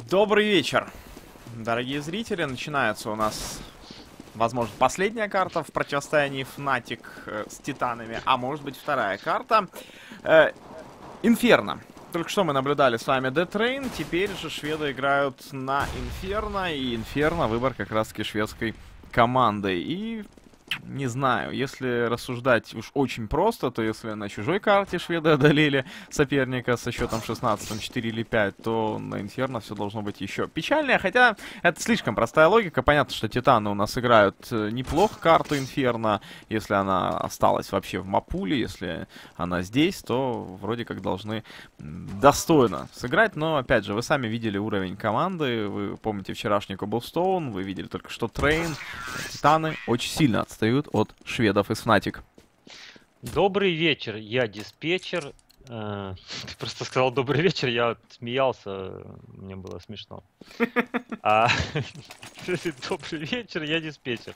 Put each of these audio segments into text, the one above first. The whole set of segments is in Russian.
Добрый вечер, дорогие зрители. Начинается у нас, возможно, последняя карта в противостоянии Fnatic с Титанами, а может быть вторая карта. Инферно. Только что мы наблюдали с вами Death Train, теперь же шведы играют на Инферно, и Инферно выбор как раз-таки шведской командой. И не знаю, если рассуждать уж очень просто, то если на чужой карте шведы одолели соперника со счетом 16-4 или 5, то на Инферно все должно быть еще печальнее. Хотя это слишком простая логика. Понятно, что Титаны у нас играют неплохо карту Инферно. Если она осталась вообще в мапуле, если она здесь, то вроде как должны достойно сыграть. Но опять же, вы сами видели уровень команды, вы помните вчерашний Cobblestone, вы видели только что Train. Титаны очень сильно отстают от шведов из Fnatic. Добрый вечер, я диспетчер. Ты просто сказал добрый вечер, я смеялся, мне было смешно. Добрый вечер, я диспетчер.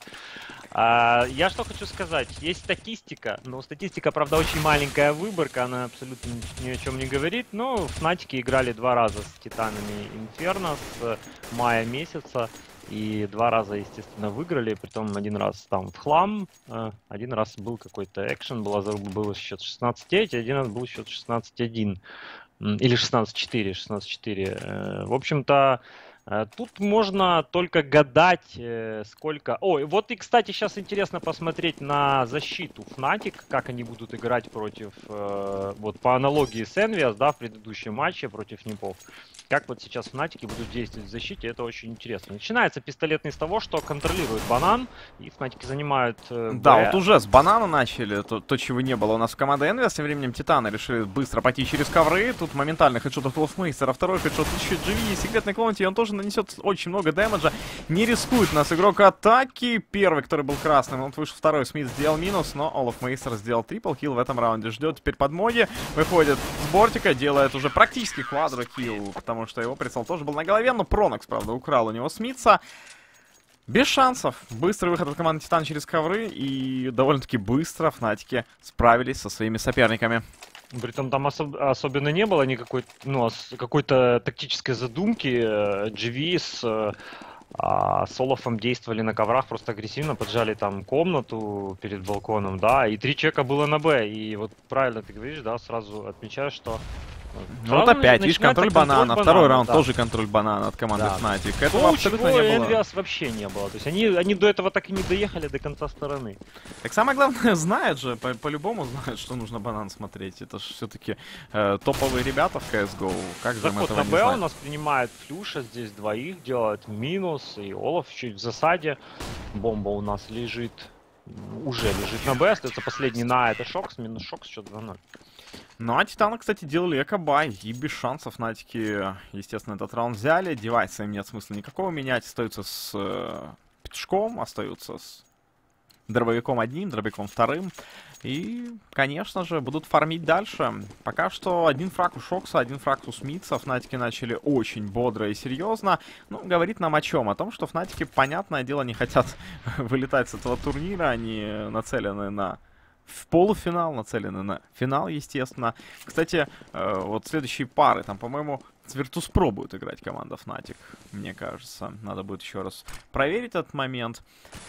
Я что хочу сказать, есть статистика, но статистика, правда, очень маленькая выборка, она абсолютно ни о чем не говорит, но Fnatic играли 2 раза с Титанами Инферно с мая месяца. И 2 раза, естественно, выиграли, притом 1 раз там в хлам, 1 раз был какой-то экшен, был счет 16-9, 1 раз был счет 16-1, или 16-4, 16-4. В общем-то, тут можно только гадать, сколько... Ой, вот и, кстати, сейчас интересно посмотреть на защиту Fnatic, как они будут играть против, вот по аналогии с Envious, да, в предыдущем матче против Непов. Как вот сейчас Fnatic будут действовать в защите, это очень интересно. Начинается пистолетный с того, что контролирует банан, и Fnatic занимают... Да, вот уже с банана начали, то, чего не было у нас в команде Envious. Тем временем Титаны решили быстро пойти через ковры. Тут моментально хедшот от Wolfmeister, второй хедшот еще GV, секретный клонти, и он тоже нанесет очень много дэмэджа. Не рискует у нас игрок атаки. Первый, который был красным, он вышел второй, Смит сделал минус, но Wolfmeister сделал трипл килл в этом раунде. Ждет теперь подмоги, выходит с бортика, делает уже практически квадро-килл, потому что его прицел тоже был на голове, но Пронокс, правда, украл у него Смитса. Без шансов. Быстрый выход от команды Титан через ковры, и довольно-таки быстро Фнатики справились со своими соперниками. Притом там особенно не было никакой, какой-то тактической задумки. GV с Олафом действовали на коврах просто агрессивно, поджали там комнату перед балконом, да, и 3 чека было на Б. И вот правильно ты говоришь, да, сразу отмечаю, что... Ну вот опять, видишь, контроль банана. Второй раунд тоже контроль банана от команды Fnatic. Этого абсолютно не было. Envious вообще не было. То есть они до этого так и не доехали до конца стороны. Так самое главное, знают же, по-любому знают, что нужно банан смотреть. Это же все-таки топовые ребята в CSGO. Как же им этого на не Б знать? у нас принимает Флюша, здесь 2 делает минус, и Олаф чуть в засаде. Бомба у нас лежит, уже лежит на Б, остается последний на это Шокс, минус Шокс, счет 2-0. Ну, а Титаны, кстати, делали экобай, и без шансов Фнатики, естественно, этот раунд взяли. Девайса им нет смысла никакого менять, остаются с петушком, остаются с дробовиком одним, дробовиком вторым. И, конечно же, будут фармить дальше. Пока что 1 фраг у Шокса, 1 фраг у Смитса. Фнатики начали очень бодро и серьезно. Ну, говорит нам о чем? О том, что Фнатики, понятное дело, не хотят вылетать с этого турнира. Они нацелены на... В полуфинал, нацелены на финал, естественно. Кстати, вот следующие пары, там, по-моему, с Virtus.pro будет играть команда Fnatic, мне кажется. Надо будет еще раз проверить этот момент.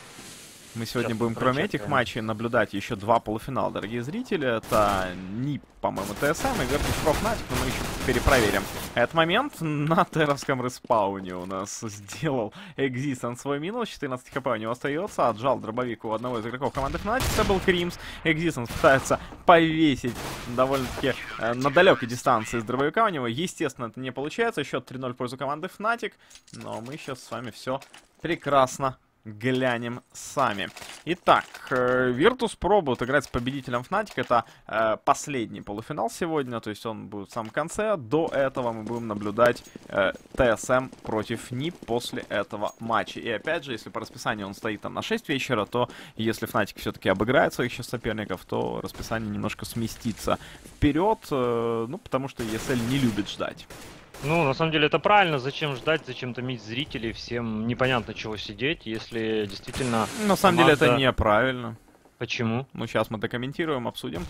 Мы сегодня будем, кроме этих матчей, наблюдать еще 2 полуфинала, дорогие зрители. Это НИП, по-моему, ТСМ и Virtus.pro Fnatic, но мы еще перепроверим. Этот момент на терровском респауне у нас сделал Existence свой минус. 14 хп у него остается. Отжал дробовик у одного из игроков команды Fnatic. Это был Кримс. Existence пытается повесить довольно-таки на далекой дистанции с дробовика у него. Естественно, это не получается. Счет 3-0 в пользу команды Fnatic. Но мы сейчас с вами все прекрасно глянем сами. Итак, Virtus.pro будет играть с победителем Fnatic. Это последний полуфинал сегодня, то есть он будет в самом конце. До этого мы будем наблюдать ТСМ против НИП после этого матча. И опять же, если по расписанию он стоит там на 6 вечера, то если Fnatic все-таки обыграет своих сейчас соперников, то расписание немножко сместится вперед, ну, потому что ESL не любит ждать. Ну, на самом деле это правильно. Зачем ждать, зачем томить зрителей, всем непонятно чего сидеть, если действительно... На самом деле это неправильно. Почему? Ну, сейчас мы докомментируем, обсудим.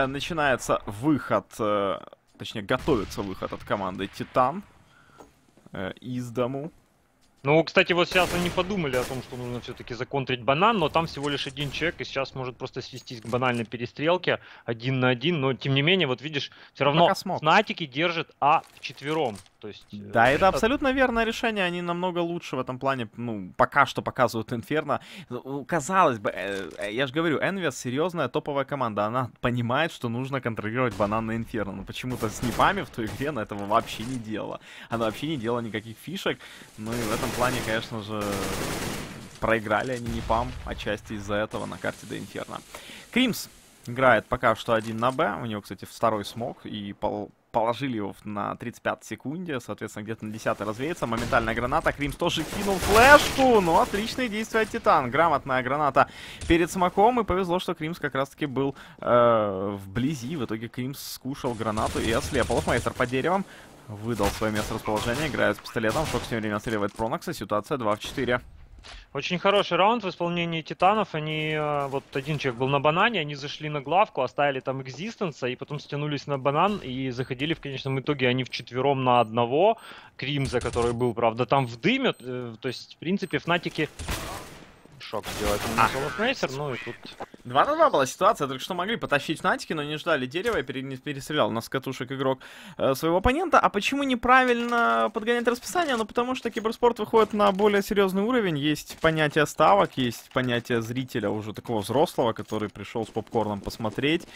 Начинается выход, точнее, готовится выход от команды Титан. из дому. Ну, кстати, вот сейчас они подумали о том, что нужно все-таки законтрить банан, но там всего лишь один человек, и сейчас может просто свестись к банальной перестрелке 1 на 1, но тем не менее, вот видишь, все Ну, равно пока смог. Фнатики держат вчетвером. То есть, Да, это абсолютно верное решение, они намного лучше в этом плане, ну, пока что показывают Инферно. Ну, казалось бы, я же говорю, Envious серьезная топовая команда, она понимает, что нужно контролировать банан на Инферно, но почему-то с Непами в той игре она этого вообще не делала. Она вообще не делала никаких фишек, ну и в этом плане, конечно же, проиграли они Непам, отчасти из-за этого на карте до Инферно. Кримс играет пока что 1 на Б, у него, кстати, второй смог, и положили его на 35 секунде, соответственно, где-то на 10 развеется. Моментальная граната. Кримс тоже кинул флешку. Ну, отличные действия от Титан. Грамотная граната перед смоком. И повезло, что Кримс как раз-таки был вблизи. В итоге Кримс скушал гранату и ослеп. Олафмейстер под деревом выдал свое место расположения. Играет с пистолетом. Шок тем временем отстреливает Пронокса. Ситуация 2 в 4. Очень хороший раунд в исполнении Титанов. Они, вот один человек был на банане, они зашли на главку, оставили там Экзистенса, и потом стянулись на банан и заходили в конечном итоге они вчетвером на одного. Кримза, который был, правда, там в дыме. То есть, в принципе, Фнатики... Шок сделать Олафмейстер, ну и тут... 2 на 2 была ситуация, только что могли потащить Фнатики, но не ждали дерева и перестрелял на скатушек игрок своего оппонента. А почему неправильно подгонять расписание? Ну, потому что киберспорт выходит на более серьезный уровень. Есть понятие ставок, есть понятие зрителя уже такого взрослого, который пришел с попкорном посмотреть.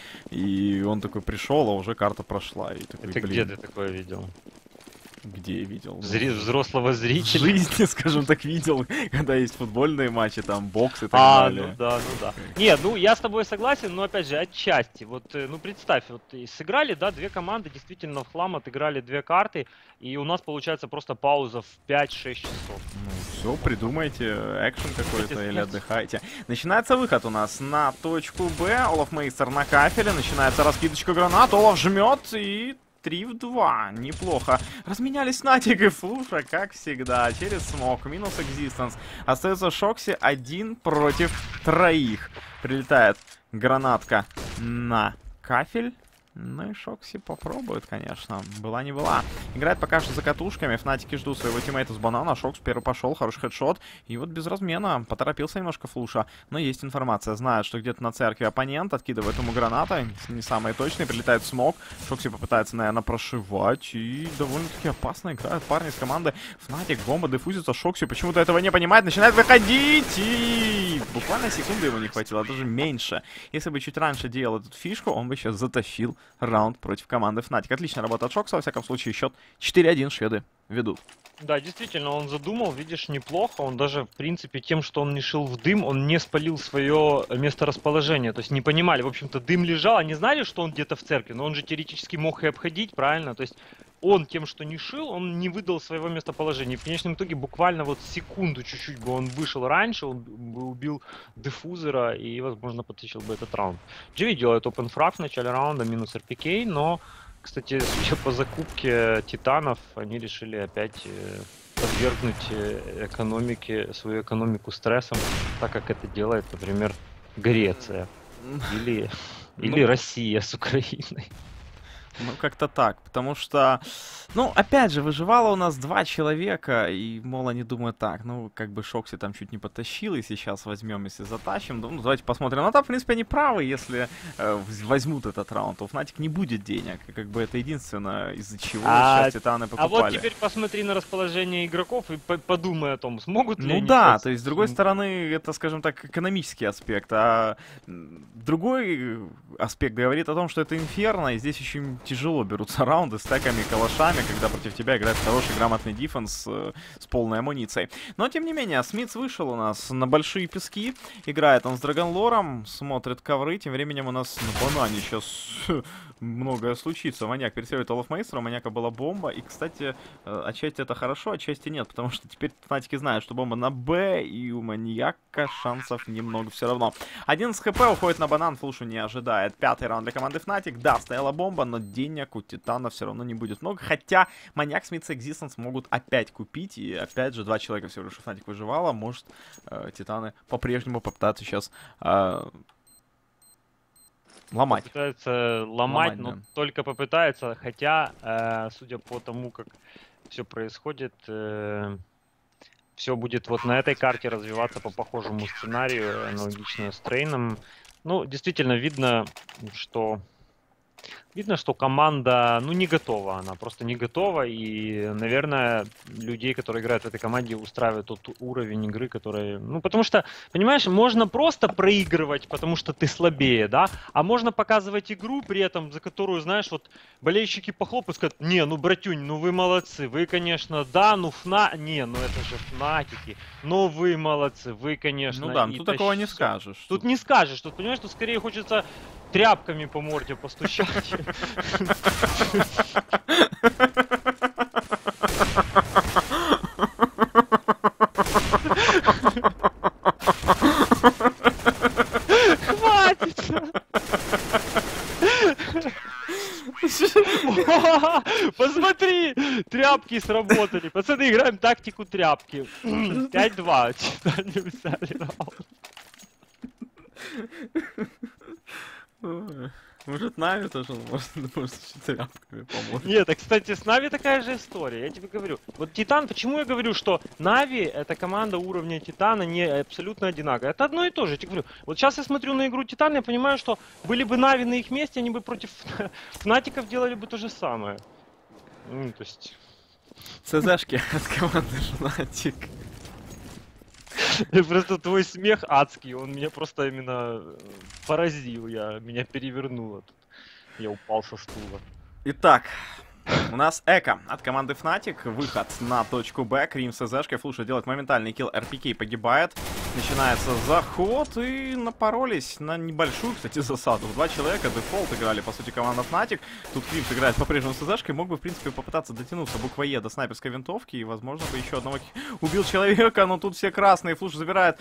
И он такой пришел, а уже карта прошла. И такой, Это где ты такое видел? Где я видел? Взрослого В зрителя? жизни, скажем так, видел, когда есть футбольные матчи, там, бокс и так далее. Ну да, ну да. Нет, ну я с тобой согласен, но опять же, отчасти. Вот, ну представь, вот сыграли, да, две команды, действительно в хлам отыграли две карты, и у нас получается просто пауза в 5-6 часов. Ну, все, придумайте экшен какой-то или отдыхайте. Начинается выход у нас на точку Б. Олафмейстер на кафеле, начинается раскидочка гранат, Олаф жмет и... 3 в 2. Неплохо. Разменялись Натик и Флуша, как всегда. Через смог. Минус Экзистенс. Остается Шокси 1 против 3. Прилетает гранатка на кафель. Ну и Шокси попробует, конечно. Была не была. Играет пока что за катушками. Фнатики ждут своего тиммейта с банана. Шокс первый пошел. Хороший хедшот. И вот без размена. Поторопился немножко Флуша. Но есть информация. Знает, что где-то на церкви оппонент. Откидывает ему граната. Не самые точные. Прилетает смог. Шокси попытается, наверное, прошивать. И довольно-таки опасно играют парни из команды. Фнатик, бомба дефузится. Шокси почему-то этого не понимает. Начинает выходить. И буквально секунды ему не хватило. Даже меньше. Если бы чуть раньше делал эту фишку, он бы сейчас затащил раунд против команды Fnatic. Отличная работа от Шокса, во всяком случае, счет 4-1 шведы ведут. Да, действительно, он задумал, видишь, неплохо. Он даже, в принципе, тем, что он не шел в дым, он не спалил свое месторасположение. То есть не понимали, в общем-то, дым лежал, они знали, что он где-то в церкви, но он же теоретически мог и обходить, правильно? То есть он тем, что не шил, он не выдал своего местоположения. В конечном итоге буквально вот секунду чуть-чуть бы он вышел раньше, он бы убил дефузера и, возможно, потащил бы этот раунд. Дживи делает опенфраг в начале раунда, минус РПК, но, кстати, судя по закупке титанов, они решили опять подвергнуть свою экономику стрессом, так как это делает, например, Греция или Россия с Украиной. Ну, как-то так, потому что, ну, опять же, выживало у нас 2 человека, и, мол, они думают так, ну, как бы Шокси там чуть не потащил, и сейчас возьмем, если затащим, ну, давайте посмотрим. Но там, в принципе, они правы, если возьмут этот раунд, у Fnatic не будет денег, и как бы это единственное, из-за чего сейчас Титаны покупали. А вот теперь посмотри на расположение игроков и подумай о том, смогут ли они. Ну да, то есть, с другой стороны, это, скажем так, экономический аспект, а другой аспект говорит о том, что это Инферно, и здесь очень тяжело берутся раунды с стеками, калашами, когда против тебя играет хороший, грамотный дефенс с полной амуницией. Но, тем не менее, Смитс вышел у нас на большие пески, играет он с Драгонлором, смотрит ковры, тем временем у нас на банане сейчас многое случится. Маньяк пересеивает Олафмейстера, у Маньяка была бомба, и, кстати, отчасти это хорошо, отчасти нет, потому что теперь Фнатики знают, что бомба на Б, и у Маньяка шансов немного все равно. 11 хп уходит на банан, Флушу не ожидает. 5-й раунд для команды Fnatic, да, стояла бомба, но денег у Титана все равно не будет много, хотя Маньяк, Смитс и Экзистенс могут опять купить, и опять же 2 человека всего лишь у Fnatic выживало, может Титаны по-прежнему попытаться сейчас ломать. Попытаются ломать, но да. только попытаются, хотя, судя по тому, как все происходит. Все будет вот на этой карте развиваться по похожему сценарию, аналогично с Трейном. Ну, действительно, видно, что команда, ну, не готова. Она просто не готова. И, наверное, людей, которые играют в этой команде, устраивает тот уровень игры, который... Ну, потому что, понимаешь, можно просто проигрывать, потому что ты слабее, да? А можно показывать игру при этом, за которую, знаешь, вот болельщики похлопают и скажут: не, ну, братюнь, ну вы молодцы. Вы, конечно, да, ну Не, ну это же Фнатики. Ну вы молодцы. Вы, конечно, Ну да, ну тут такого не скажешь. Тут не скажешь. Тут, понимаешь, тут скорее хочется тряпками по морде постучать. Хватит! Посмотри, тряпки сработали. Пацаны, играем тактику тряпки. 5-2. Читали, взяли раунд. Может, Нави тоже может с тряпками помочь. Нет, а, кстати, с Нави такая же история, я тебе говорю. Вот Титан, почему я говорю, что Нави это команда уровня Титана не абсолютно одинаковая. Это одно и то же, я тебе говорю. Вот сейчас я смотрю на игру Титана, я понимаю, что были бы Нави на их месте, они бы против Фнатиков делали бы то же самое. Ну, то есть... ЦЗшки от команды Фнатик. Просто твой смех адский, он меня просто именно поразил, меня перевернуло тут. Я упал со стула. Итак, у нас Эко от команды Fnatic. Выход на точку Б. Крим с Зшкой. Флуша делает моментальный килл. РПК погибает. Начинается заход. И напоролись на небольшую, кстати, засаду. В 2 человека. Дефолт играли, по сути, команда Fnatic. Тут Крим играет по-прежнему с Зшкой. Мог бы, в принципе, попытаться дотянуться буква Е до снайперской винтовки. И, возможно, бы еще одного убил человека. Но тут все красные. Флуш забирает...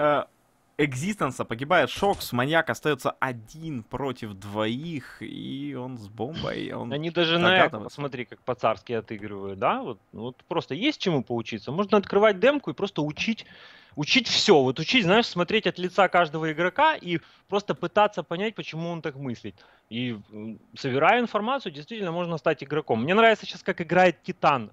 Экзистенса, погибает Шокс, маньяк остается 1 против 2, и он с бомбой. Они даже на это, посмотри, как по-царски отыгрывают, да? Вот просто есть чему поучиться. Можно открывать демку и просто учить все. Вот учить, знаешь, смотреть от лица каждого игрока и просто пытаться понять, почему он так мыслит. И собирая информацию, действительно можно стать игроком. Мне нравится сейчас, как играет Титан,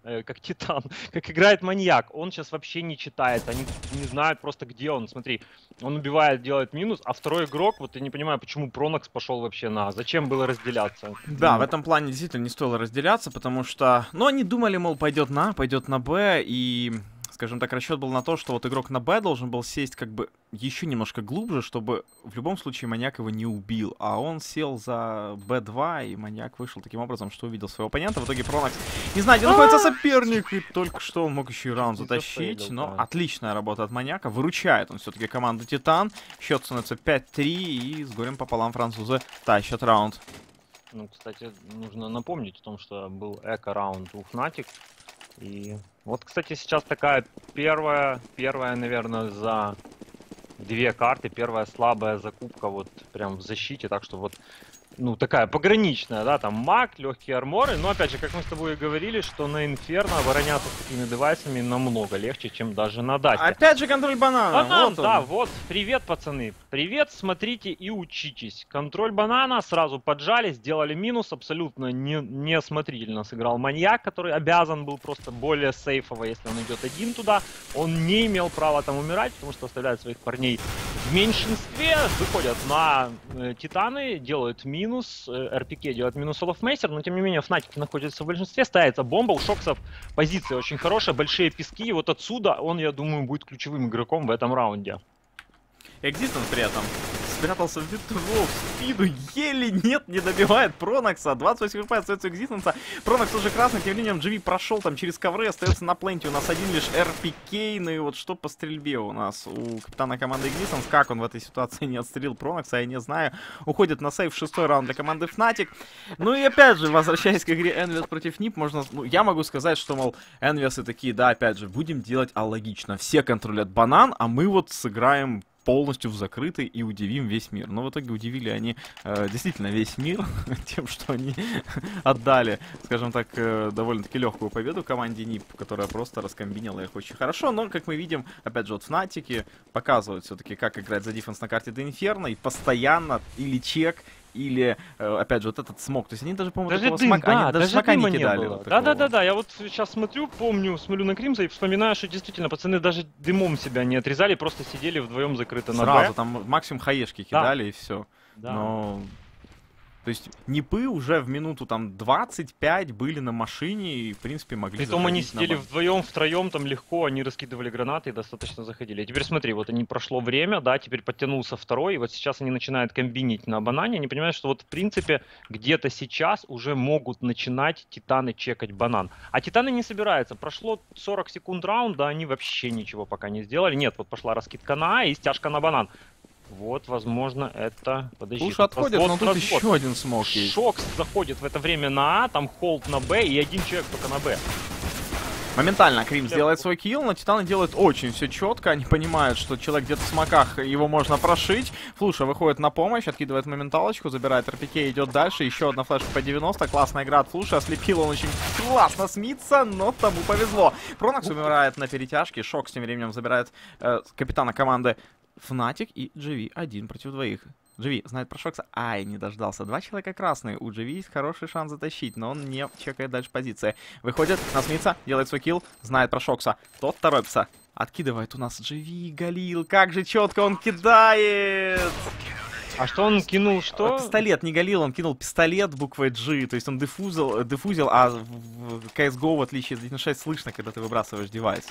как играет маньяк. Он сейчас вообще не читает, они не знают просто, где он. Смотри, он убивает, делает минус, а второй игрок, вот я не понимаю, почему Пронокс пошел вообще зачем было разделяться? Да, в этом плане действительно не стоило разделяться, потому что, ну, они думали, мол, пойдет на Б, и... Скажем так, расчет был на то, что вот игрок на Б должен был сесть как бы еще немножко глубже, чтобы в любом случае маньяк его не убил. А он сел за Б2, и маньяк вышел таким образом, что увидел своего оппонента. В итоге Пронокс не знает, где находится соперник, и только что он мог еще и раунд затащить. Но отличная работа от маньяка. Выручает он все-таки команду Титан. Счет становится 5-3, и с горем пополам французы тащат раунд. Ну, кстати, нужно напомнить о том, что был эко-раунд у Fnatic. И вот, кстати, сейчас такая первая, наверное, за 2 карты, первая слабая закупка вот прям в защите, так что вот, ну, такая пограничная, да, там маг, легкие арморы, но опять же, как мы с тобой и говорили, что на Инферно обороняться с такими девайсами намного легче, чем даже на Дасте. Опять же контроль банана. Банан, вот да, вот, привет, пацаны, привет, смотрите и учитесь. Контроль банана, сразу поджали, сделали минус, абсолютно неосмотрительно сыграл маньяк, который обязан был просто более сейфово, если он идет один туда, он не имел права там умирать, потому что оставляет своих парней в меньшинстве, выходят на Титаны, делают минус, РПК делает минус Олафмейстер, но тем не менее Фнатики находятся в большинстве, ставится бомба, у Шоксов позиция очень хорошая, большие пески, и вот отсюда он, я думаю, будет ключевым игроком в этом раунде. Экзистенс при этом спрятался в битву в спину, еле не добивает Пронокса. 28 хп остается Экзистенса. Пронокс уже красный, тем временем GV прошел там через ковры, остается на пленте. У нас один лишь РПК, ну и вот что по стрельбе у нас у капитана команды Экзистенс. Как он в этой ситуации не отстрелил Пронокса, я не знаю. Уходит на сейв 6-й раунд для команды Fnatic. Ну и опять же, возвращаясь к игре Envious против НИП, можно, ну, я могу сказать, что, мол, Envious такие, да, опять же, будем делать алогично. Все контролят банан, а мы вот сыграем полностью в закрытый и удивим весь мир. Но в итоге удивили они действительно весь мир тем, что они отдали, скажем так, довольно-таки легкую победу команде НИП, которая просто раскомбинила их очень хорошо. Но, как мы видим, опять же, вот Фнатики показывают все-таки, как играть за дефенс на карте до Инферно, и постоянно или чек, или, опять же, вот этот смог. То есть они даже, по-моему, Даже такого дым, смока, да, они даже даже смока дыма не не кидали. было. Вот такого. Да. Я вот сейчас смотрю на Кримза и вспоминаю, что действительно пацаны даже дымом себя не отрезали, просто сидели вдвоем закрыто на Сразу, Б. там максимум хаешки Да. кидали и все. Да. Но... То есть Нипы уже в минуту там 25 были на машине и, в принципе, могли Притом они заходить на сидели бан. вдвоем, втроем, там легко, они раскидывали гранаты и достаточно заходили. А теперь смотри, вот они прошло время, да, теперь подтянулся второй, и вот сейчас они начинают комбинить на банане, они понимают, что вот в принципе где-то сейчас уже могут начинать титаны чекать банан. А титаны не собираются. Прошло 40 секунд раунда, они вообще ничего пока не сделали. Нет, вот пошла раскидка на А и стяжка на банан. Вот, возможно, это... Подожди. Уж отходят, но тут развод. еще один смог есть. Шокс заходит в это время на А, там холд на Б и один человек только на Б. Моментально Кримс делает свой килл, но Титаны делают очень все четко. Они понимают, что человек где-то в смоках, его можно прошить. Флуша выходит на помощь, откидывает моменталочку, забирает РПК, идет дальше. Еще одна флешка по 90. Классная игра от Флуша. Ослепил он очень классно Смитса, но тому повезло. Пронакс умирает на перетяжке. Шок тем временем забирает капитана команды Fnatic и GV 1 против двоих. GV знает про Шокса. Ай, не дождался. Два человека красные. У GV есть хороший шанс затащить, но он не чекает дальше позиции. Выходит на Смитса, делает свой килл, знает про Шокса. Тот торопится. Откидывает у нас GV, Галил. Как же четко он кидает! А что он кинул, что? Пистолет не Галил, он кинул пистолет буквой G. То есть он дефузил, а в CSGO, в отличие от 1.6, слышно, когда ты выбрасываешь девайс.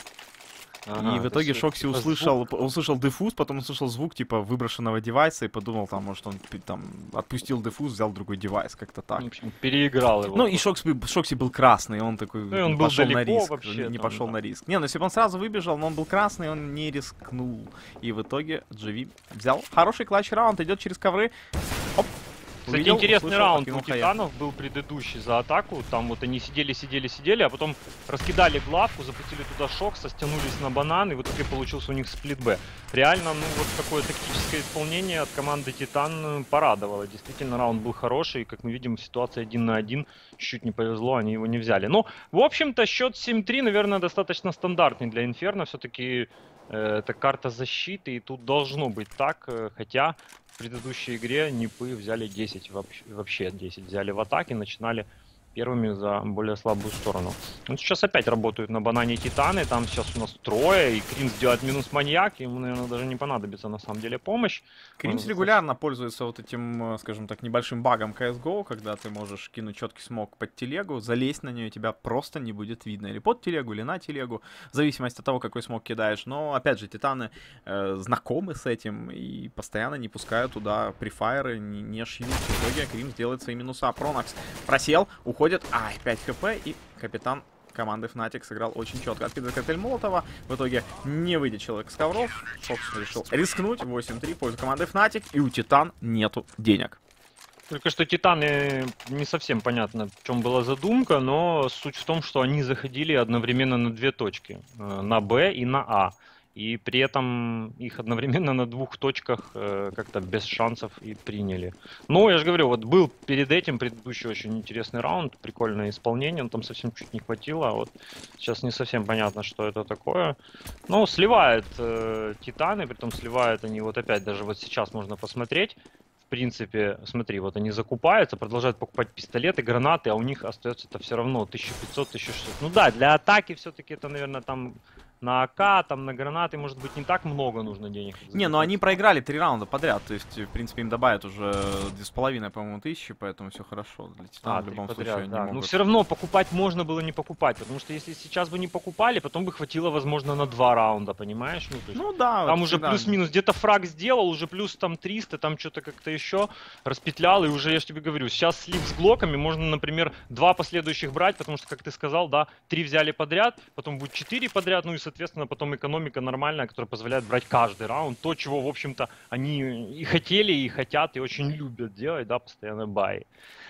Ага, и в итоге Шокси типа услышал дефуз, потом услышал звук типа выброшенного девайса и подумал, там, может он там отпустил дефуз, взял другой девайс, как-то так. В общем, переиграл его. Ну и Шокси был красный, он такой Ну, и он не был пошел на далеко риск, вообще, не там, пошел да. на риск. Не, ну если бы он сразу выбежал, но он был красный, он не рискнул. И в итоге GV взял хороший клатч раунд, идет через ковры. Оп. Кстати, Увидел, интересный услышал, раунд подкинул у хая. Титанов был предыдущий за атаку. Там вот они сидели, а потом раскидали главку, запустили туда Шокса, стянулись на банан, и в итоге получился у них сплит Б. Реально, ну вот такое тактическое исполнение от команды Титан порадовало. Действительно, раунд был хороший, и, как мы видим, ситуация 1 на 1. Чуть-чуть не повезло, они его не взяли. Ну, в общем-то, счет 7-3, наверное, достаточно стандартный для Инферно. Все-таки это карта защиты, и тут должно быть так, хотя в предыдущей игре Нипы взяли 10, вообще 10 взяли в атаке, начинали первыми за более слабую сторону. Ну, сейчас опять работают на банане Титаны, там сейчас у нас трое, и Кримс делает минус маньяк, ему, наверное, даже не понадобится на самом деле помощь. Кримс регулярно пользуется вот этим, скажем так, небольшим багом CSGO, когда ты можешь кинуть четкий смог под телегу, залезть на нее, и тебя просто не будет видно. Или под телегу, или на телегу, в зависимости от того, какой смог кидаешь. Но, опять же, Титаны знакомы с этим и постоянно не пускают туда префайры, не шьют. В итоге Кримс делает свои минуса. Пронакс просел, уходит. Ай, 5 хп, и капитан команды Fnatic сыграл очень четко. Откидывает коктейль Молотова. В итоге не выйдет человек с ковров. Фокс решил рискнуть. 8-3 в пользу команды Fnatic. И у Титан нету денег. Только что Титаны, не совсем понятно, в чем была задумка, но суть в том, что они заходили одновременно на две точки. На Б и на А. И при этом их одновременно на двух точках как-то без шансов и приняли. Ну, я же говорю, вот был перед этим предыдущий очень интересный раунд, прикольное исполнение, но там совсем чуть не хватило. А вот сейчас не совсем понятно, что это такое. Ну, сливают Титаны, притом сливают они вот опять, даже вот сейчас можно посмотреть. В принципе, смотри, вот они закупаются, продолжают покупать пистолеты, гранаты, а у них остается это все равно 1500-1600. Ну да, для атаки все-таки это, наверное, там на АК, там на гранаты, может быть, не так много нужно денег. Не, но они проиграли 3 раунда подряд. То есть, в принципе, им добавят уже 2,5, по-моему, тысячи, поэтому все хорошо. Для Титана в любом подряд, случае да. они Но могут. все равно покупать можно было не покупать, потому что если сейчас бы не покупали, потом бы хватило, возможно, на 2 раунда, понимаешь? Ну, то есть, Ну да. там вот уже всегда. плюс-минус, где-то фраг сделал, уже плюс там 300, там что-то как-то еще распетлял, и уже, я же тебе говорю, сейчас слив с глоками можно, например, 2 последующих брать, потому что, как ты сказал, да, 3 взяли подряд, потом будет 4 подряд, ну и, соответственно, потом экономика нормальная, которая позволяет брать каждый раунд, то, чего, в общем-то, они и хотели, и хотят, и очень любят делать, да, постоянно баи.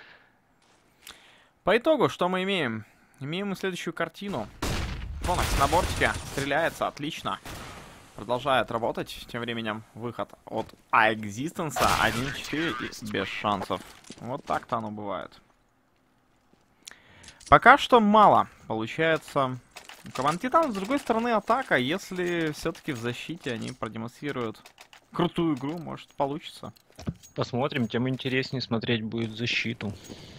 По итогу, что мы имеем? Имеем мы следующую картину. Фонакс на бортике, стреляется, отлично. Продолжает работать. Тем временем выход от Existence 1-4 и без шансов. Вот так-то оно бывает. Пока что мало. Получается, у команд Титан, с другой стороны, атака. Если все-таки в защите они продемонстрируют крутую игру, может получится. Посмотрим, тем интереснее смотреть будет защиту.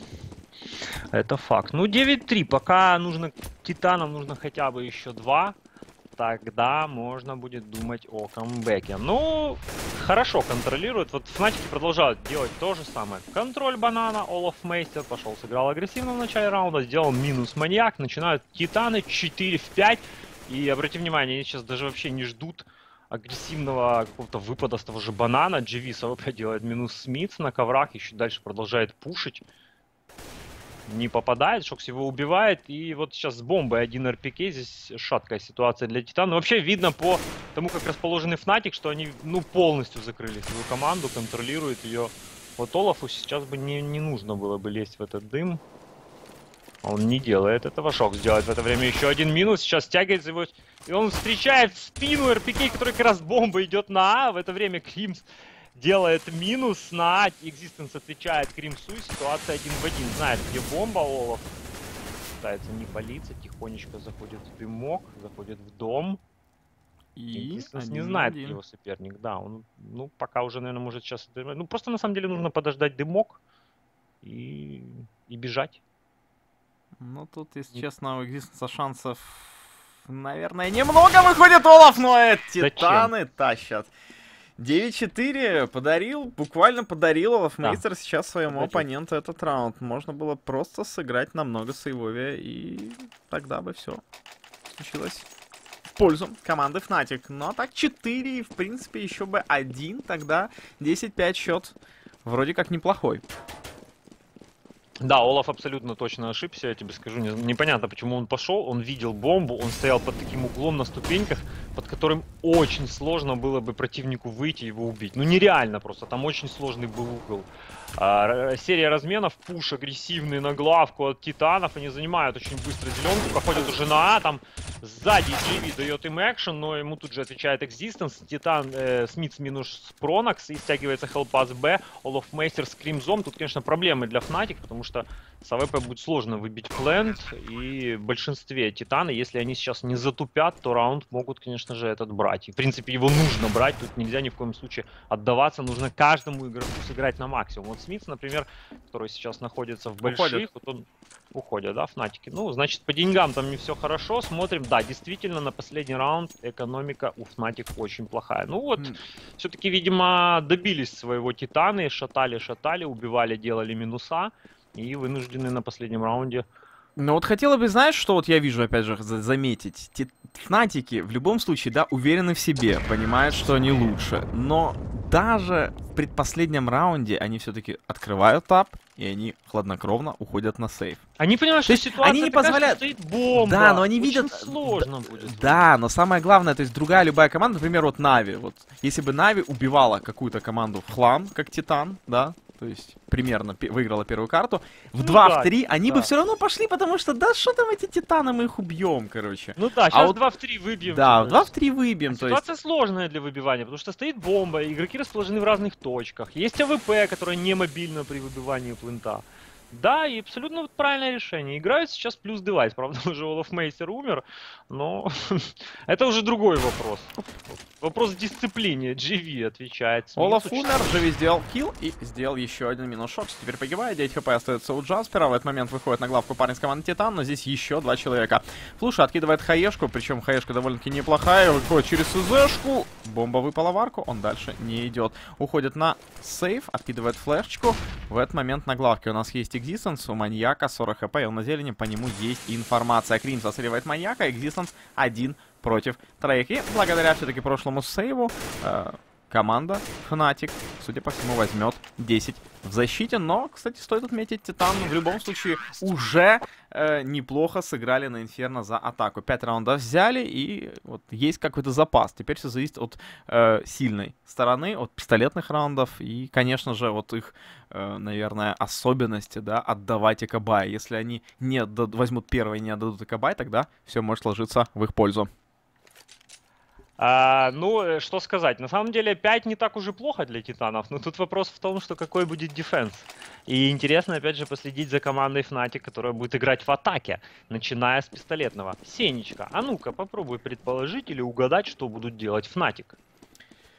Это факт. Ну, 9-3. Пока нужно Титанам нужно хотя бы еще 2. Тогда можно будет думать о камбэке. Ну, хорошо контролирует. Вот Фнатики продолжают делать то же самое. Контроль банана. Олаф Мейстер пошел, сыграл агрессивно в начале раунда. Сделал минус маньяк. Начинают Титаны 4 в 5. И обрати внимание, они сейчас даже вообще не ждут агрессивного какого-то выпада с того же банана. GV опять делает минус Смит на коврах. Еще дальше продолжает пушить. Не попадает, Шокс его убивает. И вот сейчас с бомбой один РПК. Здесь шаткая ситуация для Титана. Вообще видно по тому, как расположенный Фнатик, что они ну полностью закрыли свою команду, контролируют ее. Вот Олафу сейчас бы не нужно было бы лезть в этот дым. Он не делает этого. Шокс делает в это время еще один минус. Сейчас стягивается его. И он встречает в спину РПК, который как раз бомба идет на А. В это время Кримс делает минус на А. Экзистенс отвечает Кримсу. Ситуация 1 в 1. Знает, где бомба. Олаф пытается не палиться. Тихонечко заходит в дымок. Заходит в дом. И Экзистенс не знает, где его соперник. Да, он, ну, пока уже, наверное, может сейчас... Ну, просто на самом деле нужно подождать дымок. И бежать. Ну, тут, если честно, у Экзистенса шансов, наверное, немного. Выходит Олаф, но Титаны тащат. 9-4 подарил, буквально подарил Олаф Мейстер сейчас своему оппоненту этот раунд. Можно было просто сыграть намного сейвовее, и тогда бы все случилось в пользу команды Fnatic. Но так 4, в принципе, еще бы 1, тогда 10-5 счет вроде как неплохой. Да, Олаф абсолютно точно ошибся, я тебе скажу. Непонятно, почему он пошел. Он видел бомбу, он стоял под таким углом на ступеньках, под которым очень сложно было бы противнику выйти и его убить. Ну нереально просто, там очень сложный был угол. Серия разменов, пуш агрессивный на главку от Титанов. Они занимают очень быстро зеленку, проходят уже на А, там сзади GV дает им экшен, но ему тут же отвечает Экзистенс. Титан Смит минус Пронакс и стягивается Хелпас Б. Олаф Мейстер с Кримзом. Тут, конечно, проблемы для Fnatic, потому что с АВП будет сложно выбить плент. И в большинстве Титаны, если они сейчас не затупят, то раунд могут, конечно же, этот брать. И, в принципе, его нужно брать. Тут нельзя ни в коем случае отдаваться. Нужно каждому игроку сыграть на максимум. Вот Смит, например, который сейчас находится в больших, вот он уходит, да, Фнатики. Ну, значит, по деньгам там не все хорошо. Смотрим, да, действительно, на последний раунд экономика у Fnatic очень плохая. Ну вот, все-таки, видимо, добились своего Титаны, шатали, убивали, делали минуса. И вынуждены на последнем раунде. Ну вот хотела бы, знаешь, что вот я вижу, опять же, заметить. Фнатики в любом случае, да, уверены в себе, понимают, что они лучше. Но даже в предпоследнем раунде они все-таки открывают тап, и они хладнокровно уходят на сейф. Они понимают, что ситуация они не такая, позволяют... что стоит бомба. Да, но они очень видят... сложно будет. Да, но самое главное, то есть другая любая команда, например, вот Нави. Вот, если бы Нави убивала какую-то команду в хлам, как Титан, да, то есть примерно выиграла первую карту, в 2-3 они бы все равно пошли, потому что, да, что там эти Титаны, мы их убьем, короче. Ну да, сейчас вот 2-3 выбьем. Да, 2-3 выбьем. Ситуация сложная для выбивания, потому что стоит бомба, игроки расположены в разных точках. Есть АВП, которая не мобильна при выбивании плента. Да, и абсолютно правильное решение. Играют сейчас плюс девайс. Правда, уже Олаф Мейстер умер, но это уже другой вопрос. Вопрос дисциплине. GV отвечает. Олаф умер, GV сделал килл и сделал еще один минус шок. Теперь погибает, 9 хп остается у Джаспера. В этот момент выходит на главку парень с команды Титан, но здесь еще 2 человека. Флуша откидывает хаешку, причем хаешка довольно-таки неплохая. Выходит через СЗшку. Бомба выпала в арку, он дальше не идет. Уходит на сейф, откидывает флешечку. В этот момент на главке у нас есть Экзистенс, у маньяка 40 хп, и он на зелени, по нему есть информация. Кримс засыривает маньяка, Экзистенс 1 против 3. И благодаря все-таки прошлому сейву команда Fnatic, судя по всему, возьмет 10 в защите. Но, кстати, стоит отметить, Титан в любом случае уже неплохо сыграли на Инферно за атаку. 5 раундов взяли, и вот есть какой-то запас. Теперь все зависит от сильной стороны, от пистолетных раундов и, конечно же, от их, наверное, особенности, да, отдавать Экобай. Если они не возьмут первый и не отдадут Экобай, тогда все может сложиться в их пользу. Ну, что сказать. На самом деле, 5 не так уж и плохо для Титанов, но тут вопрос в том, что какой будет дефенс. И интересно, опять же, последить за командой Fnatic, которая будет играть в атаке, начиная с пистолетного. Сенечка, а ну-ка, попробуй предположить или угадать, что будут делать Fnatic.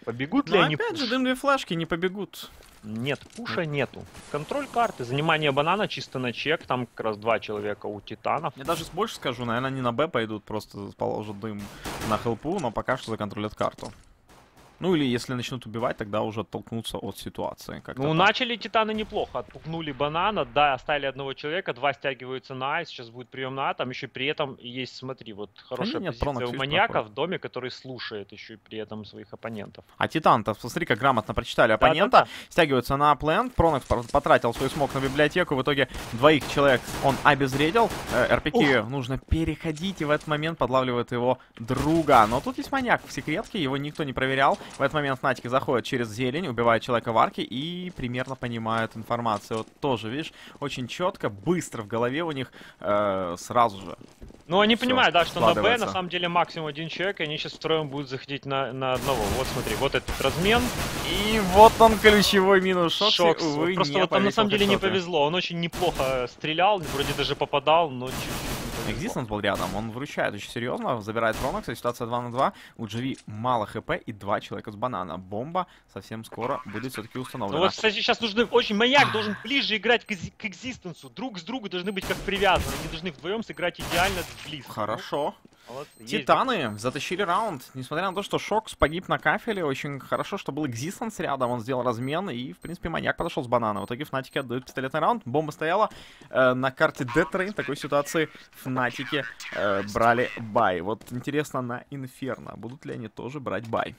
Побегут ли Но они опять пуш? же, дым-две флешки не побегут. Нет, пуша нету. Контроль карты, занимание банана чисто на чек, там как раз 2 человека у титанов. Я даже больше скажу, наверное, они на Б пойдут, просто положат дым на хелпу, но пока что законтролят карту. Ну или если начнут убивать, тогда уже оттолкнутся от ситуации. Ну, Так. начали титаны неплохо. Отпугнули банана, да, оставили одного человека, 2 стягиваются на А, сейчас будет прием на А, там еще при этом есть, смотри, вот хорошая нет, позиция Пронокс, у видишь, маньяка проходит. в доме, который слушает еще и при этом своих оппонентов. А Титан-то, смотри, как грамотно прочитали оппонента. Да-да-да. Стягиваются на плент. Пронокс потратил свой смог на библиотеку. В итоге 2 человек он обезвредил. РПК нужно переходить, и в этот момент подлавливает его друга. Но тут есть маньяк в секретке, его никто не проверял. В этот момент Фнатики заходят через зелень, убивают человека в арке и примерно понимают информацию. Вот тоже, видишь, очень четко, быстро в голове у них сразу же. Ну, они Всё, понимают, да, что на Б складывается. на самом деле максимум 1 человек, и они сейчас втроем будут заходить на одного. Вот смотри, вот этот размен. И вот он, ключевой минус Шокси. Шокс. Увы, Просто не вот там на повесил самом деле не хедшоты. повезло. Он очень неплохо стрелял, вроде даже попадал, но чуть-чуть не повезло. Экзистенс был рядом, он выручает очень серьезно, забирает Пронокса, ситуация 2 на 2, у GV мало хп и 2 человека с банана. Бомба совсем скоро будет все-таки Ну установлена. вот, кстати, сейчас нужно очень... Маньяк должен ближе играть к экзистенсу. Друг с другу должны быть как привязаны. Они должны вдвоем сыграть идеально близко. Хорошо. Вот, есть. Титаны затащили раунд. Несмотря на то, что Шокс погиб на кафеле, очень хорошо, что был Экзистенс рядом. Он сделал размен, и, в принципе, маньяк подошел с банана. В итоге Фнатики отдают пистолетный раунд. Бомба стояла на карте Детрейн. В такой ситуации Фнатики брали бай. Вот интересно на Инферно. Будут ли они тоже брать бай?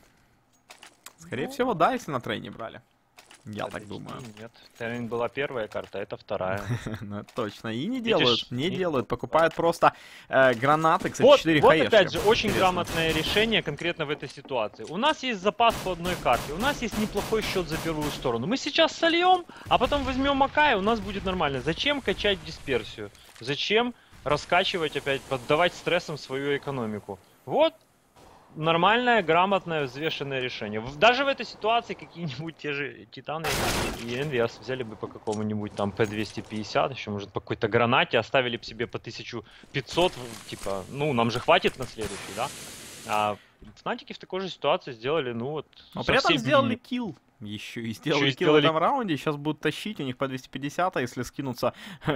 Скорее всего, да, если на трейне брали. Я так думаю. Нет, Террин была первая карта, это вторая. Ну, это точно. И не Видишь, делают, не и- делают. Покупают просто гранаты. Кстати, Вот, 4 вот хаешки. опять же, очень Интересно. грамотное решение конкретно в этой ситуации. У нас есть запас по одной карте, у нас есть неплохой счет за первую сторону. Мы сейчас сольем, а потом возьмем АК, и у нас будет нормально. Зачем качать дисперсию? Зачем раскачивать опять, поддавать стрессом свою экономику? Вот нормальное, грамотное, взвешенное решение. Даже в этой ситуации какие-нибудь те же Титаны и Envious взяли бы по какому-нибудь там P250, еще может по какой-то гранате, оставили бы себе по 1500, типа, ну, нам же хватит на следующий, да? А Фнатики в такой же ситуации сделали, ну вот... Но при этом совсем сделали килл. Еще и сделали и килл в сделали- этом раунде. Сейчас будут тащить, у них по 250, а если скинутся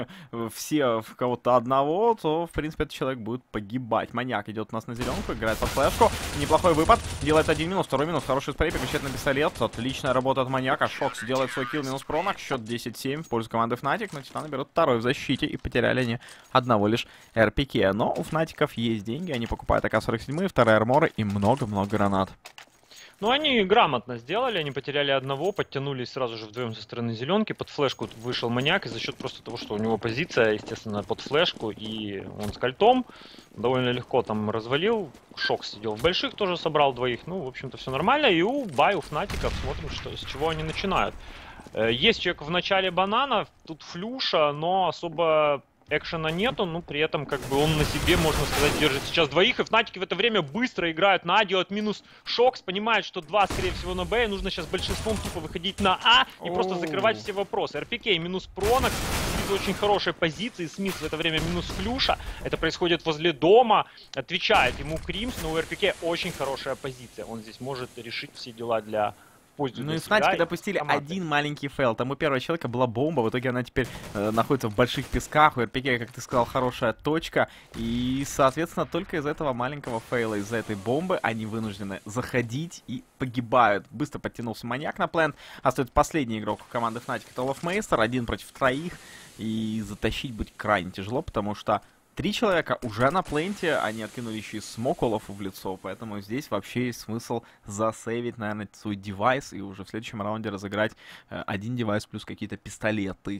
все в кого-то одного, то, в принципе, этот человек будет погибать. Маньяк идет у нас на зеленку, играет под флешку. Неплохой выпад. Делает 1 минус, 2 минус. Хороший спрей, переключает на пистолет. Отличная работа от маньяка. Шокс делает свой килл, минус промах. Счет 10-7 в пользу команды Фнатик. Но Титаны берут второй в защите и потеряли они одного лишь РПК. Но у Фнатиков есть деньги, они покупают АК-47, вторые арморы и много-много гранат. Ну, они грамотно сделали, они потеряли одного, подтянулись сразу же вдвоем со стороны зеленки, под флешку вышел маньяк, и за счет просто того, что у него позиция, естественно, под флешку, и он с кольтом довольно легко там развалил. Шок сидел в больших, тоже собрал двоих, ну, в общем-то, все нормально, и у Бай, у Фнатиков, смотрим, с чего они начинают. Есть человек в начале банана, тут флюша, но особо экшена нету, но при этом как бы он на себе, можно сказать, держит сейчас двоих, и Фнатики в это время быстро играют на А, делают минус Шокс, понимает, что 2, скорее всего, на Б, и нужно сейчас большинством тупо выходить на А и просто закрывать все вопросы. РПК минус Пронок, из очень хорошей позиции, Смит в это время минус Флюша, это происходит возле дома, отвечает ему Кримс, но у РПК очень хорошая позиция, он здесь может решить все дела для... Ну и Фнатики допустили один маленький фейл. Там у первого человека была бомба, в итоге она теперь находится в больших песках. У РПК, как ты сказал, хорошая точка. И, соответственно, только из этого маленького фейла, из-за этой бомбы, они вынуждены заходить и погибают. Быстро подтянулся маньяк на плент. Остается последний игрок у команды Фнатик, это Лофмейстер, 1 против 3. И затащить будет крайне тяжело, потому что 3 человека уже на пленте, они откинули еще и смок Олафу в лицо, поэтому здесь вообще есть смысл засейвить, наверное, свой девайс и уже в следующем раунде разыграть один девайс плюс какие-то пистолеты.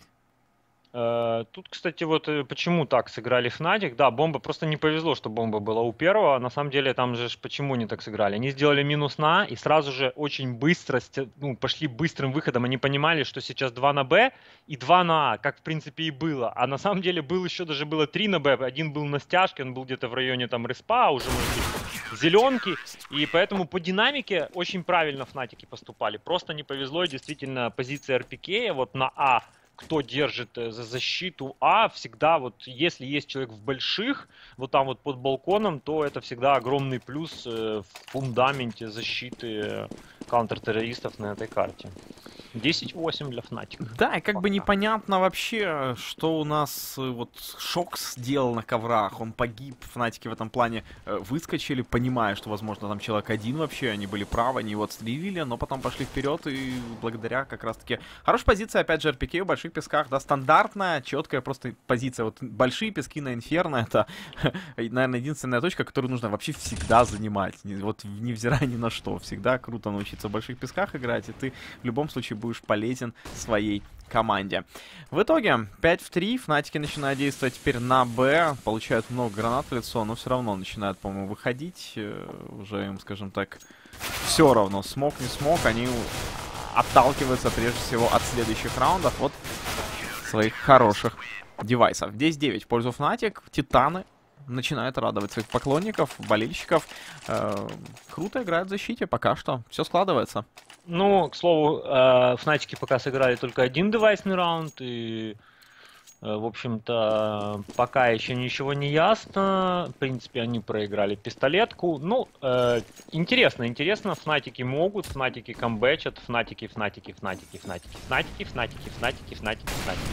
Тут, кстати, вот почему так сыграли Фнатик. Да, бомба, просто не повезло, что бомба была у первого. На самом деле, там же почему они так сыграли? Они сделали минус на А и сразу же очень быстро пошли быстрым выходом. Они понимали, что сейчас 2 на Б и 2 на А, как в принципе и было. А на самом деле даже было 3 на Б. Один был на стяжке, он был где-то в районе там респа, уже может быть зеленки. И поэтому по динамике очень правильно Фнатики поступали. Просто не повезло, и действительно позиция РПК вот на А, кто держит за защиту А, всегда вот, если есть человек в больших, вот там вот под балконом, то это всегда огромный плюс в фундаменте защиты контртеррористов на этой карте. 10-8 для Fnatic. Да, и как бы непонятно вообще, что у нас вот Шокс сделал на коврах. Он погиб, Фнатики в этом плане выскочили, понимая, что, возможно, там человек один вообще, они были правы, они его отстрелили, но потом пошли вперед, и благодаря как раз-таки хорошей позиции, опять же, РПК в больших песках, да, стандартная, четкая просто позиция. Вот большие пески на Инферно — это, наверное, единственная точка, которую нужно вообще всегда занимать. Вот невзирая ни на что. Всегда круто научиться в больших песках играть, и ты в любом случае будешь полезен своей команде. В итоге 5-3, Фнатики начинают действовать теперь на Б, получают много гранат в лицо, но все равно начинают, по-моему, выходить. Уже им, скажем так, все равно, смог, не смог, они отталкиваются прежде всего от следующих раундов, от своих хороших девайсов. 10-9 в пользу Fnatic, Титаны начинают радовать своих поклонников, болельщиков. Круто играют в защите, пока что все складывается. Ну, к слову, Фнатики пока сыграли только один девайсный раунд, и, в общем-то, пока еще ничего не ясно. В принципе, они проиграли пистолетку. Ну, интересно, Фнатики могут, Фнатики камбэчат, Фнатики, Фнатики, Фнатики, Фнатики, Фнатики, Фнатики, Фнатики, Фнатики,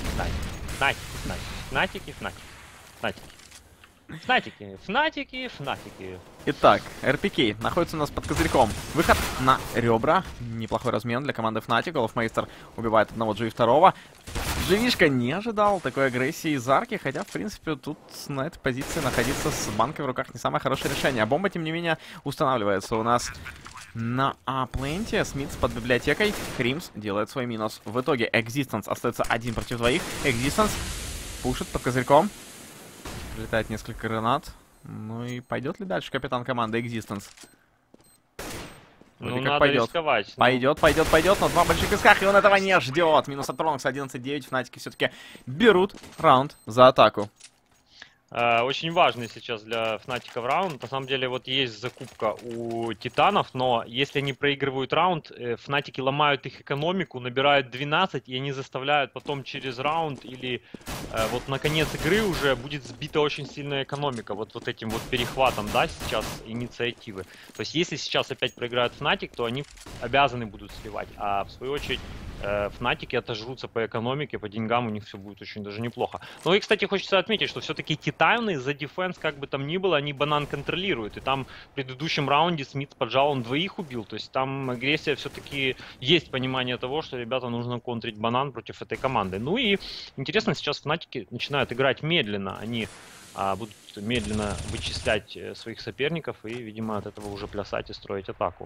Фнатики, Фнатики. Фнатики. Итак, РПК находится у нас под козырьком. Выход на ребра. Неплохой размен для команды Fnatic. Олафмейстер убивает одного Джи второго. Дживишка не ожидал такой агрессии из арки, хотя, в принципе, тут на этой позиции находиться с банкой в руках не самое хорошее решение. А бомба, тем не менее, устанавливается у нас на А-пленте. Смитс под библиотекой. Кримс делает свой минус. В итоге Existence остается один против двоих. Existence пушит под козырьком. Прилетает несколько гранат. Ну и пойдет ли дальше капитан команды Existence? Ну, надо рисковать. Пойдет, но два больших песках, и он этого не ждет. Минус от Тронокса 11-9. Фнатики все-таки берут раунд за атаку. Очень важный сейчас для Фнатиков раунд. На самом деле, вот есть закупка у Титанов, но если они проигрывают раунд, Фнатики ломают их экономику, набирают 12, и они заставляют потом через раунд или вот на конец игры уже будет сбита очень сильная экономика. Вот этим вот перехватом, да, сейчас инициативы. То есть, если сейчас опять проиграют Фнатик, то они обязаны будут сливать, а в свою очередь Фнатики отожрутся по экономике, по деньгам, у них все будет очень даже неплохо. Ну и, кстати, хочется отметить, что все-таки Титаны за дефенс, как бы там ни было, они банан контролируют. И там в предыдущем раунде Смит поджал, он двоих убил. То есть там агрессия все-таки есть понимание того, что, ребята, нужно контрить банан против этой команды. Ну и интересно, сейчас Фнатики начинают играть медленно. Они будут медленно вычислять своих соперников и, видимо, от этого уже плясать и строить атаку.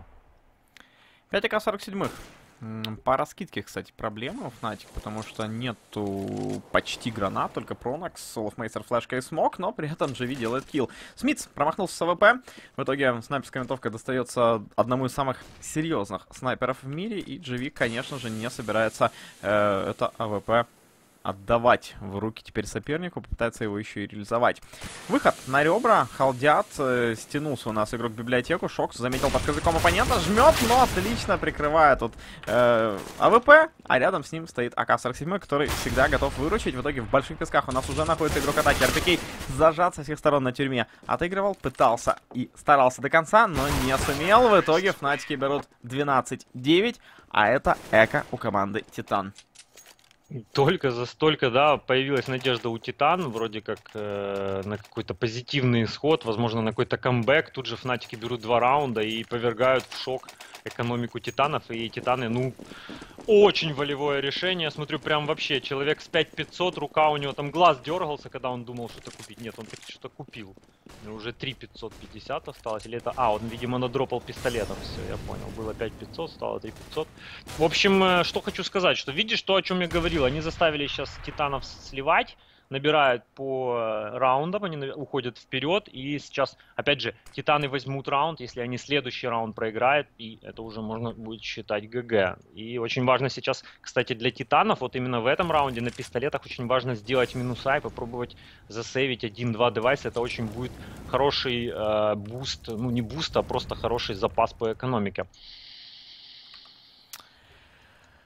5АК-47. По раскидке, кстати, проблемы у Fnatic, потому что нету почти гранат, только Пронакс, Олафмейстер, флешка и смог, но при этом GV делает килл. Смитс промахнулся с АВП, в итоге снайперская винтовка достается одному из самых серьезных снайперов в мире, и GV, конечно же, не собирается это АВП отдавать в руки теперь сопернику, попытается его еще и реализовать. Выход на ребра, халдят, стянулся у нас игрок в библиотеку, Шокс заметил под козырьком оппонента, жмет, но отлично прикрывает тут АВП, а рядом с ним стоит АК-47, который всегда готов выручить. В итоге в больших песках у нас уже находится игрок атаки. РПК зажат со всех сторон на тюрьме. Отыгрывал, пытался и старался до конца, но не сумел. В итоге Фнатики берут 12-9, а это эко у команды Титан. Только за столько, да, появилась надежда у Титан, вроде как на какой-то позитивный исход, возможно, на какой-то камбэк. Тут же Фнатики берут 2 раунда и повергают в шок экономику Титанов. И Титаны, ну, очень волевое решение. Смотрю, прям вообще человек с 5500, рука у него там глаз дергался, когда он думал что-то купить. Нет, он таки что-то купил. Уже 3550 осталось. Или это... он, видимо, надропал пистолетом. Все, я понял. Было 5500, стало 3500. В общем, что хочу сказать, что видишь то, о чем я говорил. Они заставили сейчас Титанов сливать. Набирают по раундам, они уходят вперед. И сейчас, опять же, Титаны возьмут раунд, если они следующий раунд проиграют. И это уже можно будет считать ГГ. И очень важно сейчас, кстати, для Титанов, вот именно в этом раунде на пистолетах очень важно сделать минуса и попробовать засейвить 1-2 девайса. Это очень будет хороший буст, ну не буст, а просто хороший запас по экономике.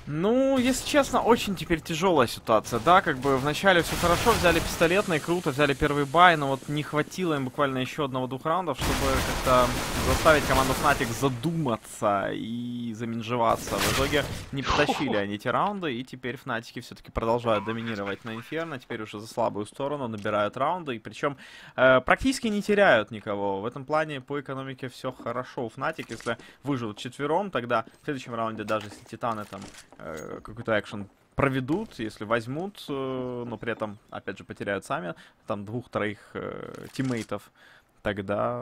Ну, если честно, очень теперь тяжелая ситуация, да, как бы вначале все хорошо, взяли пистолетный, круто, взяли первый бай, но вот не хватило им буквально еще одного-двух раундов, чтобы как-то заставить команду Fnatic задуматься и заминжеваться. В итоге не потащили они эти раунды, и теперь Фнатики все-таки продолжают доминировать на Инферно, теперь уже за слабую сторону набирают раунды, и причем практически не теряют никого. В этом плане по экономике все хорошо у Fnatic, если выживут четвером, тогда в следующем раунде, даже если Титаны там какой-то экшен проведут, если возьмут, но при этом, опять же, потеряют сами, там двух-троих тиммейтов, тогда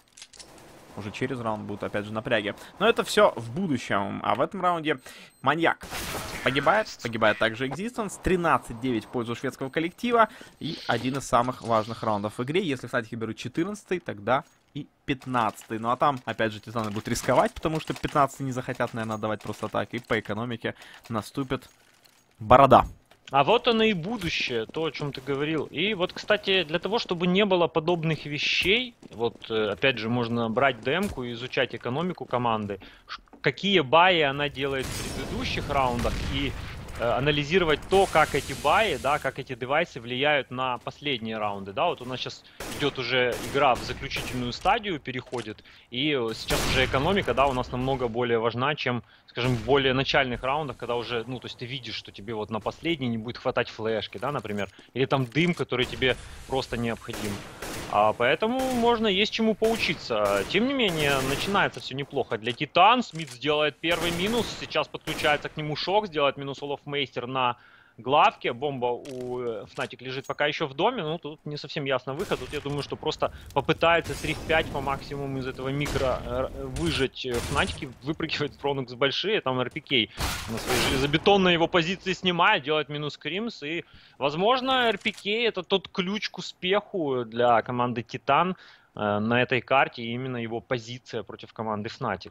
уже через раунд будут, опять же, напряги. Но это все в будущем. А в этом раунде Маньяк погибает также Existence. 13-9 в пользу шведского коллектива. И один из самых важных раундов в игре. Если, кстати, берут 14-й, тогда и 15-й. Ну а там, опять же, Титаны будут рисковать, потому что 15-й не захотят, наверное, отдавать просто так. И по экономике наступит борода. А вот оно и будущее, то, о чем ты говорил. И вот, кстати, для того, чтобы не было подобных вещей, вот, опять же, можно брать демку и изучать экономику команды, какие баи она делает в предыдущих раундах, и анализировать то, как эти баи, да, как эти девайсы влияют на последние раунды, да, вот у нас сейчас идет уже игра в заключительную стадию, переходит, и сейчас уже экономика, да, у нас намного более важна, чем, скажем, в более начальных раундах, когда уже, ну, то есть ты видишь, что тебе вот на последний не будет хватать флешки, да, например, или там дым, который тебе просто необходим. Поэтому можно, есть чему поучиться. Тем не менее, начинается все неплохо. Для Титан Смит сделает первый минус. Сейчас подключается к нему Шок, сделает минус Олафмейстер на главке. Бомба у Fnatic лежит пока еще в доме. Ну, тут не совсем ясно выход. Тут я думаю, что просто попытается 3-5 по максимуму из этого микро выжать Fnatic. Выпрыгивает Фронукс большие. Там РПК на своей железобетонной его позиции снимает, делает минус Кримс. И, возможно, РПК это тот ключ к успеху для команды Титан на этой карте. И именно его позиция против команды Fnatic.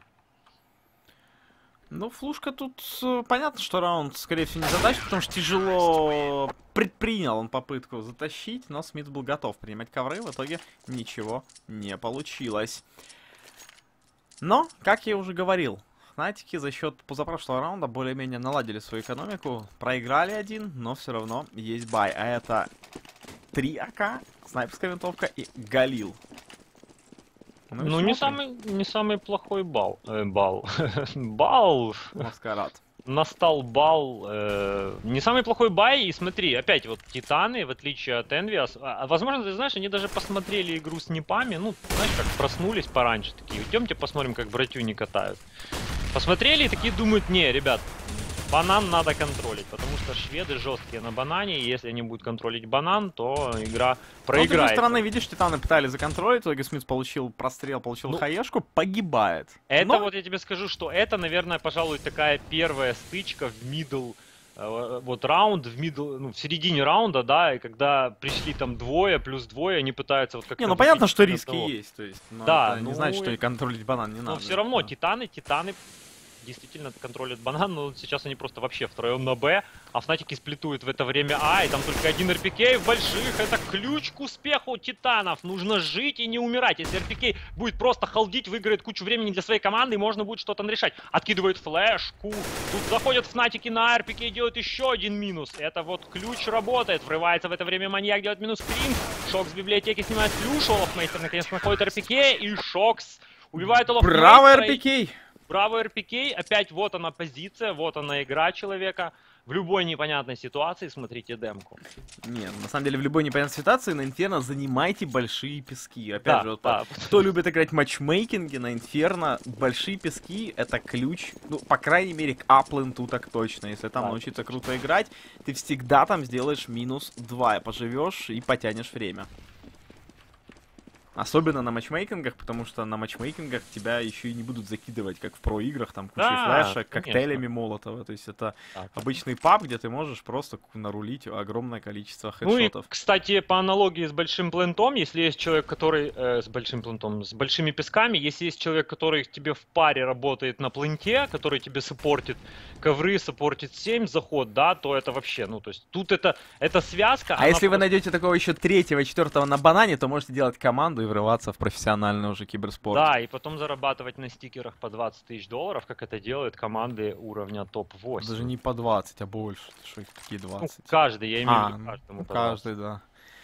Ну, Флушка тут понятно, что раунд, скорее всего, не затащит, потому что тяжело предпринял он попытку затащить, но Смит был готов принимать ковры, в итоге ничего не получилось. Но, как я уже говорил, Фнатики за счет позапрошлого раунда более-менее наладили свою экономику, проиграли один, но все равно есть бай, а это 3 АК, снайперская винтовка и Галил. Ну, не самый плохой бал. Бал. Маскарад. Настал бал. Не самый плохой бай. И смотри, опять вот Титаны, в отличие от Envious. Возможно, ты знаешь, они даже посмотрели игру с непами. Ну, знаешь, как проснулись пораньше. Такие, идемте посмотрим, как братюни катают. Посмотрели и такие думают, не, ребят, банан надо контролить, потому что шведы жесткие на банане, и если они будут контролить банан, то игра проиграет. Но, с другой стороны, видишь, Титаны пытались законтролить, в итоге Смит получил прострел, получил хаешку, погибает. Это вот я тебе скажу, что это, наверное, пожалуй, такая первая стычка в мидл, вот раунд, в середине раунда, да, и когда пришли там двое, плюс двое, они пытаются вот как-то... Не, ну понятно, что риски есть, то есть, да, не значит, что и контролить банан не надо. Но все равно Титаны действительно контролят банан, но сейчас они просто вообще втроем на Б, а Фнатики сплитуют в это время А, и там только один РПК в больших, это ключ к успеху Титанов, нужно жить и не умирать, если РПК будет просто халдить, выиграет кучу времени для своей команды, и можно будет что-то решать, откидывает флешку, тут заходят Фнатики на РПК, делают еще один минус, это вот ключ работает, врывается в это время Маньяк, делает минус Крим, Шок с библиотеки снимает плюш, Олафмейстер наконец находит РПК, и Шокс убивает Олафмейстера. Браво, РПК! Браво, РПК, опять вот она позиция, вот она игра человека. В любой непонятной ситуации смотрите демку. Нет, на самом деле в любой непонятной ситуации на Инферно занимайте большие пески. Опять же, вот кто любит играть матчмейкинги на Инферно, большие пески это ключ, ну, по крайней мере, к апленту так точно. Если там научиться круто играть, ты всегда там сделаешь минус 2, поживешь и потянешь время. Особенно на матчмейкингах, потому что на матчмейкингах тебя еще и не будут закидывать, как в про-играх, там, кучей флешек, коктейлями Молотова. То есть это обычный паб, где ты можешь просто нарулить огромное количество хедшотов. Ну и, кстати, по аналогии с большим плентом, если есть человек, который... с большим плентом, с большими песками, если есть человек, который тебе в паре работает на пленте, который тебе саппортит ковры, саппортит 7 заход, да, то это вообще, ну, то есть тут это связка... А если вы найдете такого еще 3-го, 4-го на банане, то можете делать команду и врываться в профессиональный уже киберспорт. Да, и потом зарабатывать на стикерах по 20 тысяч долларов, как это делают команды уровня топ-8. Даже не по 20, а больше. Что их такие 20? Ну, каждый, я имею в виду каждому по 20. Каждый, да.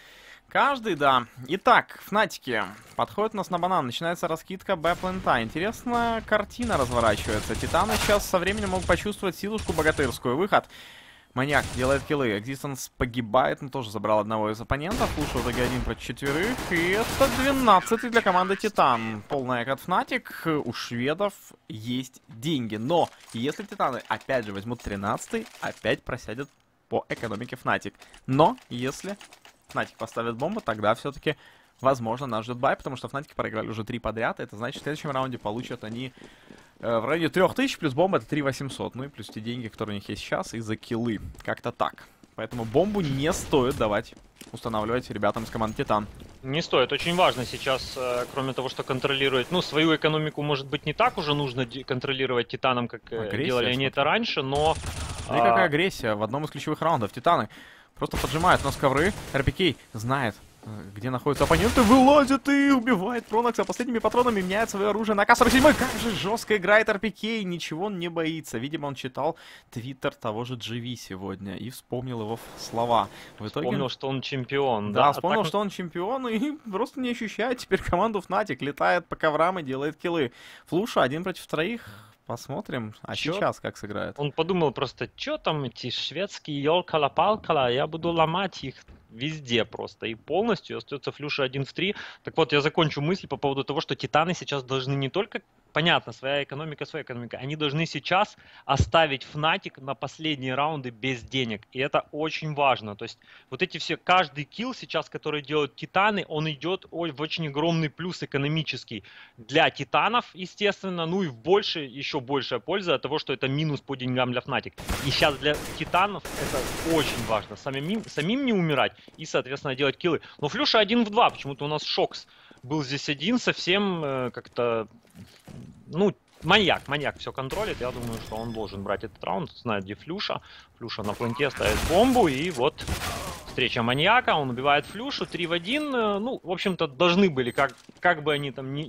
Каждый, да. Итак, Фнатики. Подходит у нас на банан. Начинается раскидка Б-плента. Интересная картина разворачивается. Титаны сейчас со временем могут почувствовать силушку богатырскую. Выход. Маньяк делает киллы. Экзистенс погибает, но тоже забрал одного из оппонентов. Лучше в итоге 1 против 4. И это 12-й для команды Титан. Полный экот Фнатик. У шведов есть деньги. Но если Титаны опять же возьмут 13-й, опять просядет по экономике Фнатик. Но если Фнатик поставит бомбу, тогда все-таки, возможно, нас ждет бай, потому что Фнатики проиграли уже 3 подряд. Это значит, в следующем раунде получат они в районе 3000, плюс бомба это 3800. Ну и плюс те деньги, которые у них есть сейчас, и за киллы. Как-то так. Поэтому бомбу не стоит давать устанавливать ребятам из команды Титан. Не стоит. Очень важно сейчас, кроме того, что контролировать, ну, свою экономику, может быть, не так уже нужно контролировать Титанам, как делали они это раньше, но... И какая агрессия в одном из ключевых раундов. Титаны просто поджимают у нас ковры. РПК знает, где находятся оппоненты, вылазит и убивает Пронокса. Последними патронами меняет свое оружие на К-47. Как же жестко играет РПК, ничего он не боится. Видимо, он читал твиттер того же GV сегодня и вспомнил его слова. В итоге... Вспомнил, что он чемпион. Да, вспомнил, что он чемпион и просто не ощущает теперь команду Фнатик. Летает по коврам и делает киллы. Флуша 1 против 3. Посмотрим, а сейчас как сыграет. Он подумал просто, что там эти шведские ёлкала-палкала, я буду ломать их везде просто. И полностью остается Флюша 1 в 3. Так вот, я закончу мысль по поводу того, что Титаны сейчас должны не только, понятно, своя экономика, они должны сейчас оставить Фнатик на последние раунды без денег. И это очень важно. То есть вот эти все, каждый килл сейчас, который делают Титаны, он идет в очень огромный плюс экономический для Титанов, естественно, ну и еще большая польза от того, что это минус по деньгам для Фнатик. И сейчас для Титанов это очень важно. Самим не умирать и, соответственно, делать киллы. Но Флюша 1 в 2, почему-то у нас Шокс был здесь один, совсем как-то, ну, маньяк все контролит. Я думаю, что он должен брать этот раунд, знает, где Флюша. Флюша на пленте ставит бомбу, и вот встреча маньяка, он убивает Флюшу, 3 в 1. Ну, в общем-то, должны были, как бы они там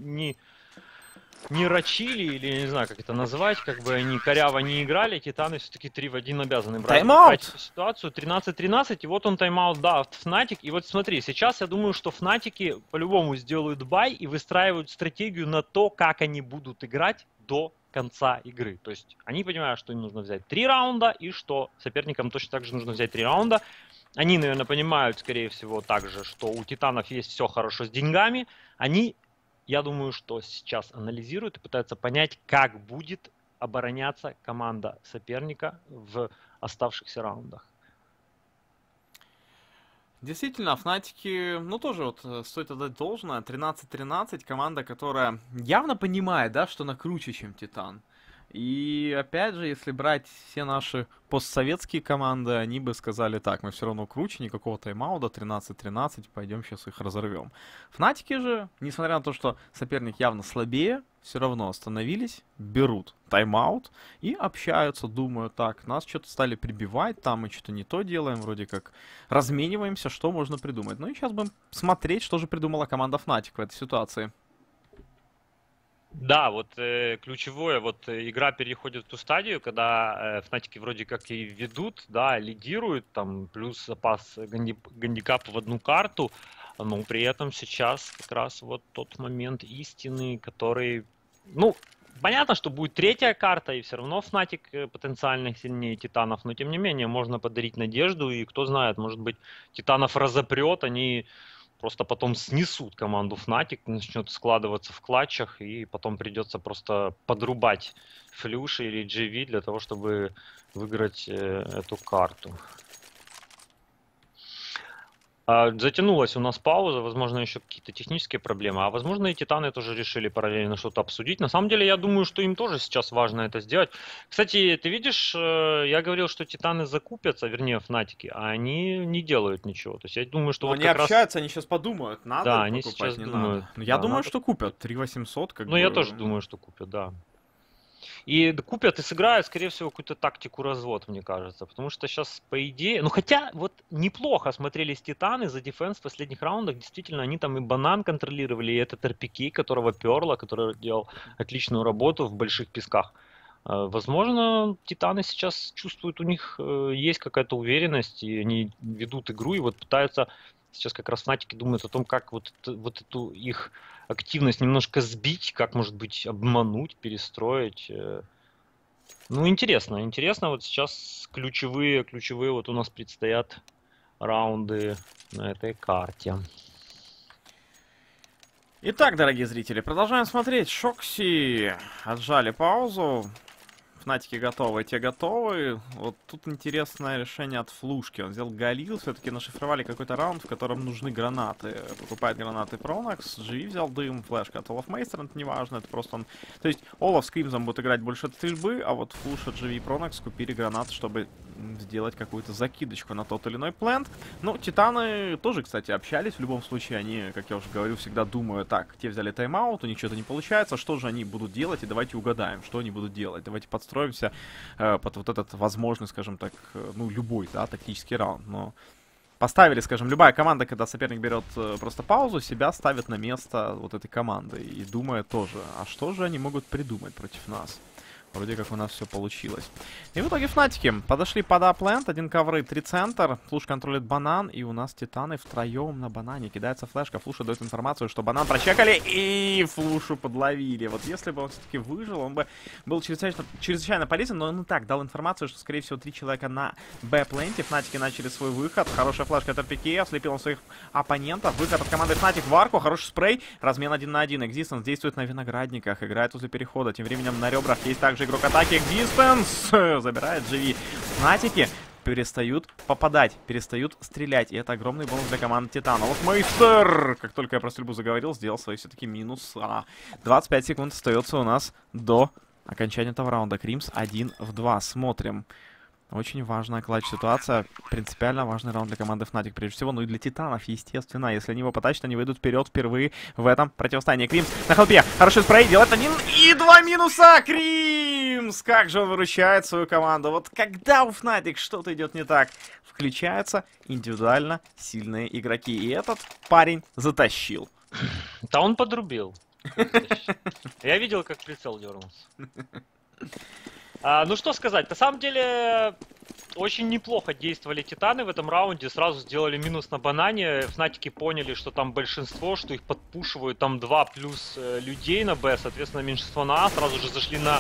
не рачили, или я не знаю, как это назвать, как бы они коряво не играли, Титаны все-таки 3 в 1 обязаны брать эту ситуацию. 13-13, и вот он тайм-аут, да, Фнатик. И вот смотри, сейчас я думаю, что Фнатики по-любому сделают бай и выстраивают стратегию на то, как они будут играть до конца игры. То есть они понимают, что им нужно взять 3 раунда, и что соперникам точно так же нужно взять 3 раунда. Они, наверное, понимают, скорее всего, также, что у Титанов есть все хорошо с деньгами. Они, я думаю, что сейчас анализируют и пытаются понять, как будет обороняться команда соперника в оставшихся раундах. Действительно, Фнатики, ну тоже вот стоит отдать должное, 13-13, команда, которая явно понимает, да, что она круче, чем Титан. И опять же, если брать все наши постсоветские команды, они бы сказали так, мы все равно круче, никакого тайм-аута, 13-13, пойдем сейчас их разорвем. Фнатики же, несмотря на то, что соперник явно слабее, все равно остановились, берут тайм-аут и общаются, думают, так, нас что-то стали прибивать, там мы что-то не то делаем, вроде как размениваемся, что можно придумать. Ну и сейчас будем смотреть, что же придумала команда Фнатик в этой ситуации. Да, вот ключевое, вот игра переходит в ту стадию, когда Фнатики вроде как и ведут, да, лидируют, там плюс запас гандикап в одну карту, но при этом сейчас как раз вот тот момент истины, который, ну, понятно, что будет третья карта, и все равно Фнатик потенциально сильнее Титанов, но тем не менее можно подарить надежду, и кто знает, может быть, Титанов разопрет, они просто потом снесут команду Fnatic, начнет складываться в клатчах, и потом придется просто подрубать Флюши или GV для того, чтобы выиграть эту карту. Затянулась у нас пауза, возможно, еще какие-то технические проблемы, а возможно и Титаны тоже решили параллельно что-то обсудить. На самом деле, я думаю, что им тоже сейчас важно это сделать. Кстати, ты видишь, я говорил, что Титаны закупятся, вернее, Фнатики, а они не делают ничего. То есть я думаю, что вот они общаются, они сейчас подумают, надо да, покупать, они сейчас не думают. надо. Я думаю, надо... что купят, 3800 как бы. Ну, я тоже думаю, что купят, да. И купят и сыграют, скорее всего, какую-то тактику развод, мне кажется. Потому что сейчас, по идее... Ну, хотя, вот неплохо смотрелись Титаны за дефенс в последних раундах. Действительно, они там и банан контролировали, и этот RPK, которого перло, который делал отличную работу в больших песках. Возможно, Титаны сейчас чувствуют, у них есть какая-то уверенность, и они ведут игру, и вот пытаются... Сейчас как раз фнатики думают о том, как вот эту их активность немножко сбить, как, может быть, обмануть, перестроить. Ну, интересно. Интересно, вот сейчас ключевые вот у нас предстоят раунды на этой карте. Итак, дорогие зрители, продолжаем смотреть. Шокси отжали паузу. Фнатики готовы, те готовы. Вот тут интересное решение от Флушки. Он взял Галил, все-таки нашифровали какой-то раунд, в котором нужны гранаты. Покупает гранаты Пронакс, Джи взял дым, флешка от Олаф Мейстера, это не важно, это просто он... То есть Олаф с Кримзом будет играть больше от стрельбы, а вот Флуша, Джи и Пронакс купили гранаты, чтобы сделать какую-то закидочку на тот или иной плент. Ну, Титаны тоже, кстати, общались. В любом случае, они, как я уже говорил, всегда думают, так, те взяли тайм-аут, у них что-то не получается, что же они будут делать, и давайте угадаем, что они будут делать. Давайте подстроимся под вот этот возможный, скажем так, ну, любой, да, тактический раунд. Но поставили, скажем, любая команда, когда соперник берет просто паузу, себя ставит на место вот этой команды. И думает тоже, а что же они могут придумать против нас? Вроде как у нас все получилось. И в итоге фнатики подошли под аплент. 1 ковры, 3 центр. Флуш контролит банан. И у нас Титаны втроем на банане. Кидается флешка. Флуша дает информацию, что банан прочекали. И Флушу подловили. Вот если бы он все-таки выжил, он бы был чрезвычайно полезен. Но он и так дал информацию, что, скорее всего, 3 человека на Б-пленте. Фнатики начали свой выход. Хорошая флешка от РПК. Ослепил он своих оппонентов. Выход от команды Фнатик в арку. Хороший спрей. Размен 1 на 1. Экзистенс действует на виноградниках. Играет возле перехода. Тем временем на ребрах есть также игрок атаки. Экзистенс забирает GV. Фнатики перестают попадать, перестают стрелять. И это огромный бонус для команды Титана. Вот Мейстер, как только я про стрельбу заговорил, сделал свои все-таки минус. 25 секунд остается у нас до окончания этого раунда. Кримс 1 в 2. Смотрим. Очень важная клатч-ситуация. Принципиально важный раунд для команды Fnatic прежде всего. Ну и для Титанов, естественно. Если они его потащат, они выйдут вперед впервые в этом противостоянии. Кримс на хелпе. Хороший спрей. Делает 1 и 2 минуса. Кримс! Как же он выручает свою команду. Вот когда у Fnatic что-то идет не так, включаются индивидуально сильные игроки. И этот парень затащил. Да он подрубил. Я видел, как прицел дернулся. Ну что сказать, на самом деле очень неплохо действовали Титаны в этом раунде, сразу сделали минус на банане, Фнатики поняли, что там большинство, что их подпушивают, там 2 плюс людей на Б, соответственно меньшинство на А, сразу же зашли на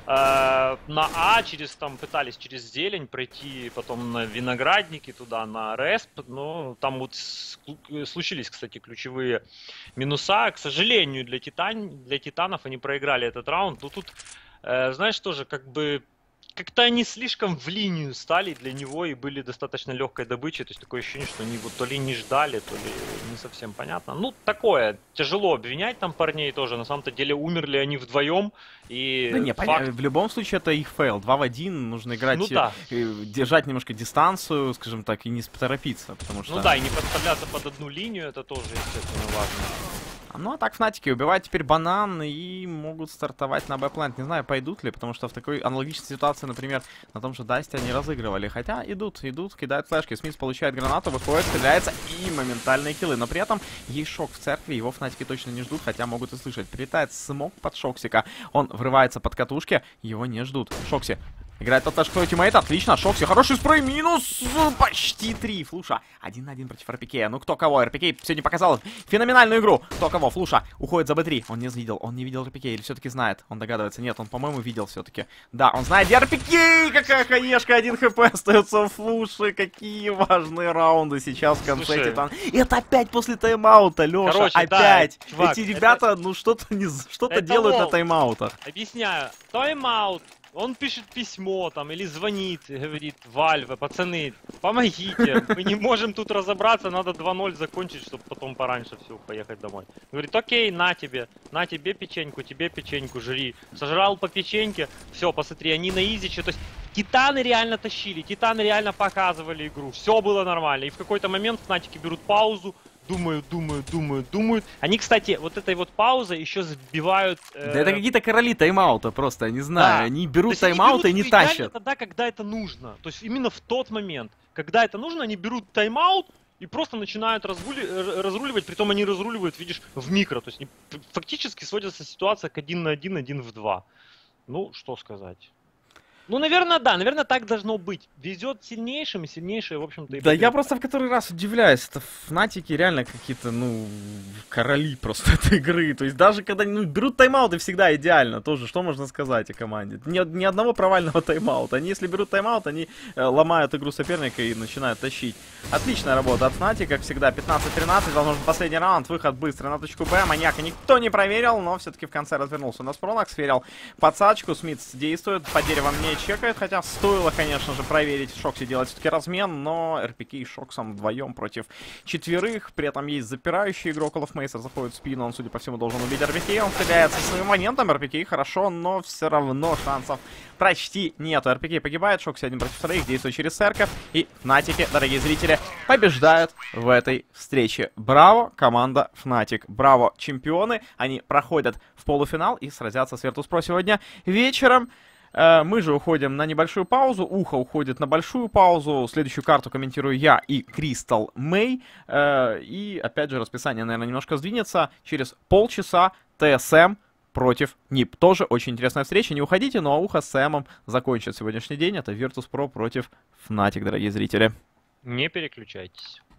А, пытались через зелень пройти, потом на виноградники туда, на респ, но там вот случились, кстати, ключевые минуса, к сожалению, для Титанов они проиграли этот раунд, но тут... Знаешь, тоже как-то они слишком в линию стали для него и были достаточно легкой добычей. То есть такое ощущение, что они вот то ли не ждали, то ли не совсем понятно. Ну, такое. Тяжело обвинять там парней тоже. На самом-то деле умерли они вдвоем. И да не, понятно. В любом случае это их фейл. 2 в 1. Нужно играть, ну, да. Держать немножко дистанцию, скажем так, и не торопиться. Потому что... Ну да, и не подставляться под одну линию, это тоже, естественно, важно. Ну а так Фнатики убивают теперь банан и могут стартовать на Б-плент. Не знаю, пойдут ли, потому что в такой аналогичной ситуации, например, на том же Дасте они разыгрывали. Хотя идут, кидают флешки. Смис получает гранату, выходит, стреляется и моментальные киллы. Но при этом есть шок в церкви, его Фнатики точно не ждут, хотя могут и слышать. Прилетает смог под Шоксика, он врывается под катушки, его не ждут. Шокси играет под флешку тиммейта, отлично, Шокси, хороший спрей, минус, почти 3, Флуша, 1 на 1 против РПК, ну кто кого, РПК сегодня показал феноменальную игру, кто кого, Флуша уходит за Б3, он не видел РПК, или все-таки знает, он догадывается, нет, он, по-моему, видел все-таки, да, он знает, где РПК, какая хаешка, 1 хп остается у Флуши, какие важные раунды сейчас в конце Титан, это опять после тайм-аута, Леша, короче, опять, да, чувак, эти ребята, ну что-то делают на тайм-аутах. Объясняю, тайм-аут. Он пишет письмо там или звонит, говорит: Valve, пацаны, помогите, мы не можем тут разобраться, надо 2-0 закончить, чтобы потом пораньше все поехать домой. Говорит: окей, на тебе печеньку, тебе печеньку, жри. Сожрал по печеньке, все, посмотри, они на изиче, то есть Титаны реально тащили, Титаны реально показывали игру, все было нормально. И в какой-то момент Фнатики берут паузу, думают. Они, кстати, вот этой вот паузой еще сбивают... Да это какие-то короли тайм-аута просто, я не знаю. Да. Они берут То есть тайм-аут и они не берут идеально тащат. тогда, когда это нужно. То есть именно в тот момент, когда это нужно, они берут тайм-аут и просто начинают разруливать, притом они разруливают, видишь, в микро. То есть фактически сводится ситуация к 1 на 1, 1 в 2. Ну, что сказать. Ну, наверное, да, наверное, так должно быть. Везет сильнейшим, и сильнейшие, в общем-то, и Да я побеждают. просто в который раз удивляюсь, это фнатики реально какие-то, ну, короли просто этой игры. То есть даже когда берут тайм-ауты, всегда идеально тоже. Что можно сказать о команде? Ни одного провального тайм-аута. Они, если берут тайм-аут, они ломают игру соперника и начинают тащить. Отличная работа от Fnatic, как всегда, 15-13. Возможно, последний раунд, выход быстрый на точку Б. Маньяка никто не проверил, но все-таки в конце развернулся на Спронак, сферил подсадку. Смитс действует, по деревам не чекает, хотя стоило, конечно же, проверить. Шокси делать все-таки размен, но РПК и Шоксом вдвоем против 4. При этом есть запирающий игрок. Олаф Мейсер заходит в спину, он, судя по всему, должен убить РПК. Он стреляет со своим моментом, РПК хорошо, но все равно шансов почти нету. РПК погибает, Шокси 1 против 2, действует через Церковь. И Фнатики, дорогие зрители, побеждают в этой встрече. Браво, команда Fnatic. Браво, чемпионы. Они проходят в полуфинал и сразятся с Virtus.pro сегодня вечером. Мы же уходим на небольшую паузу. Ухо уходит на большую паузу. Следующую карту комментирую я и Кристал Мэй. И опять же расписание, наверное, немножко сдвинется. Через полчаса ТСМ против НИП. Тоже очень интересная встреча. Не уходите, ну а ухо с Сэмом закончит сегодняшний день. Это Virtus.pro против Fnatic, дорогие зрители. Не переключайтесь.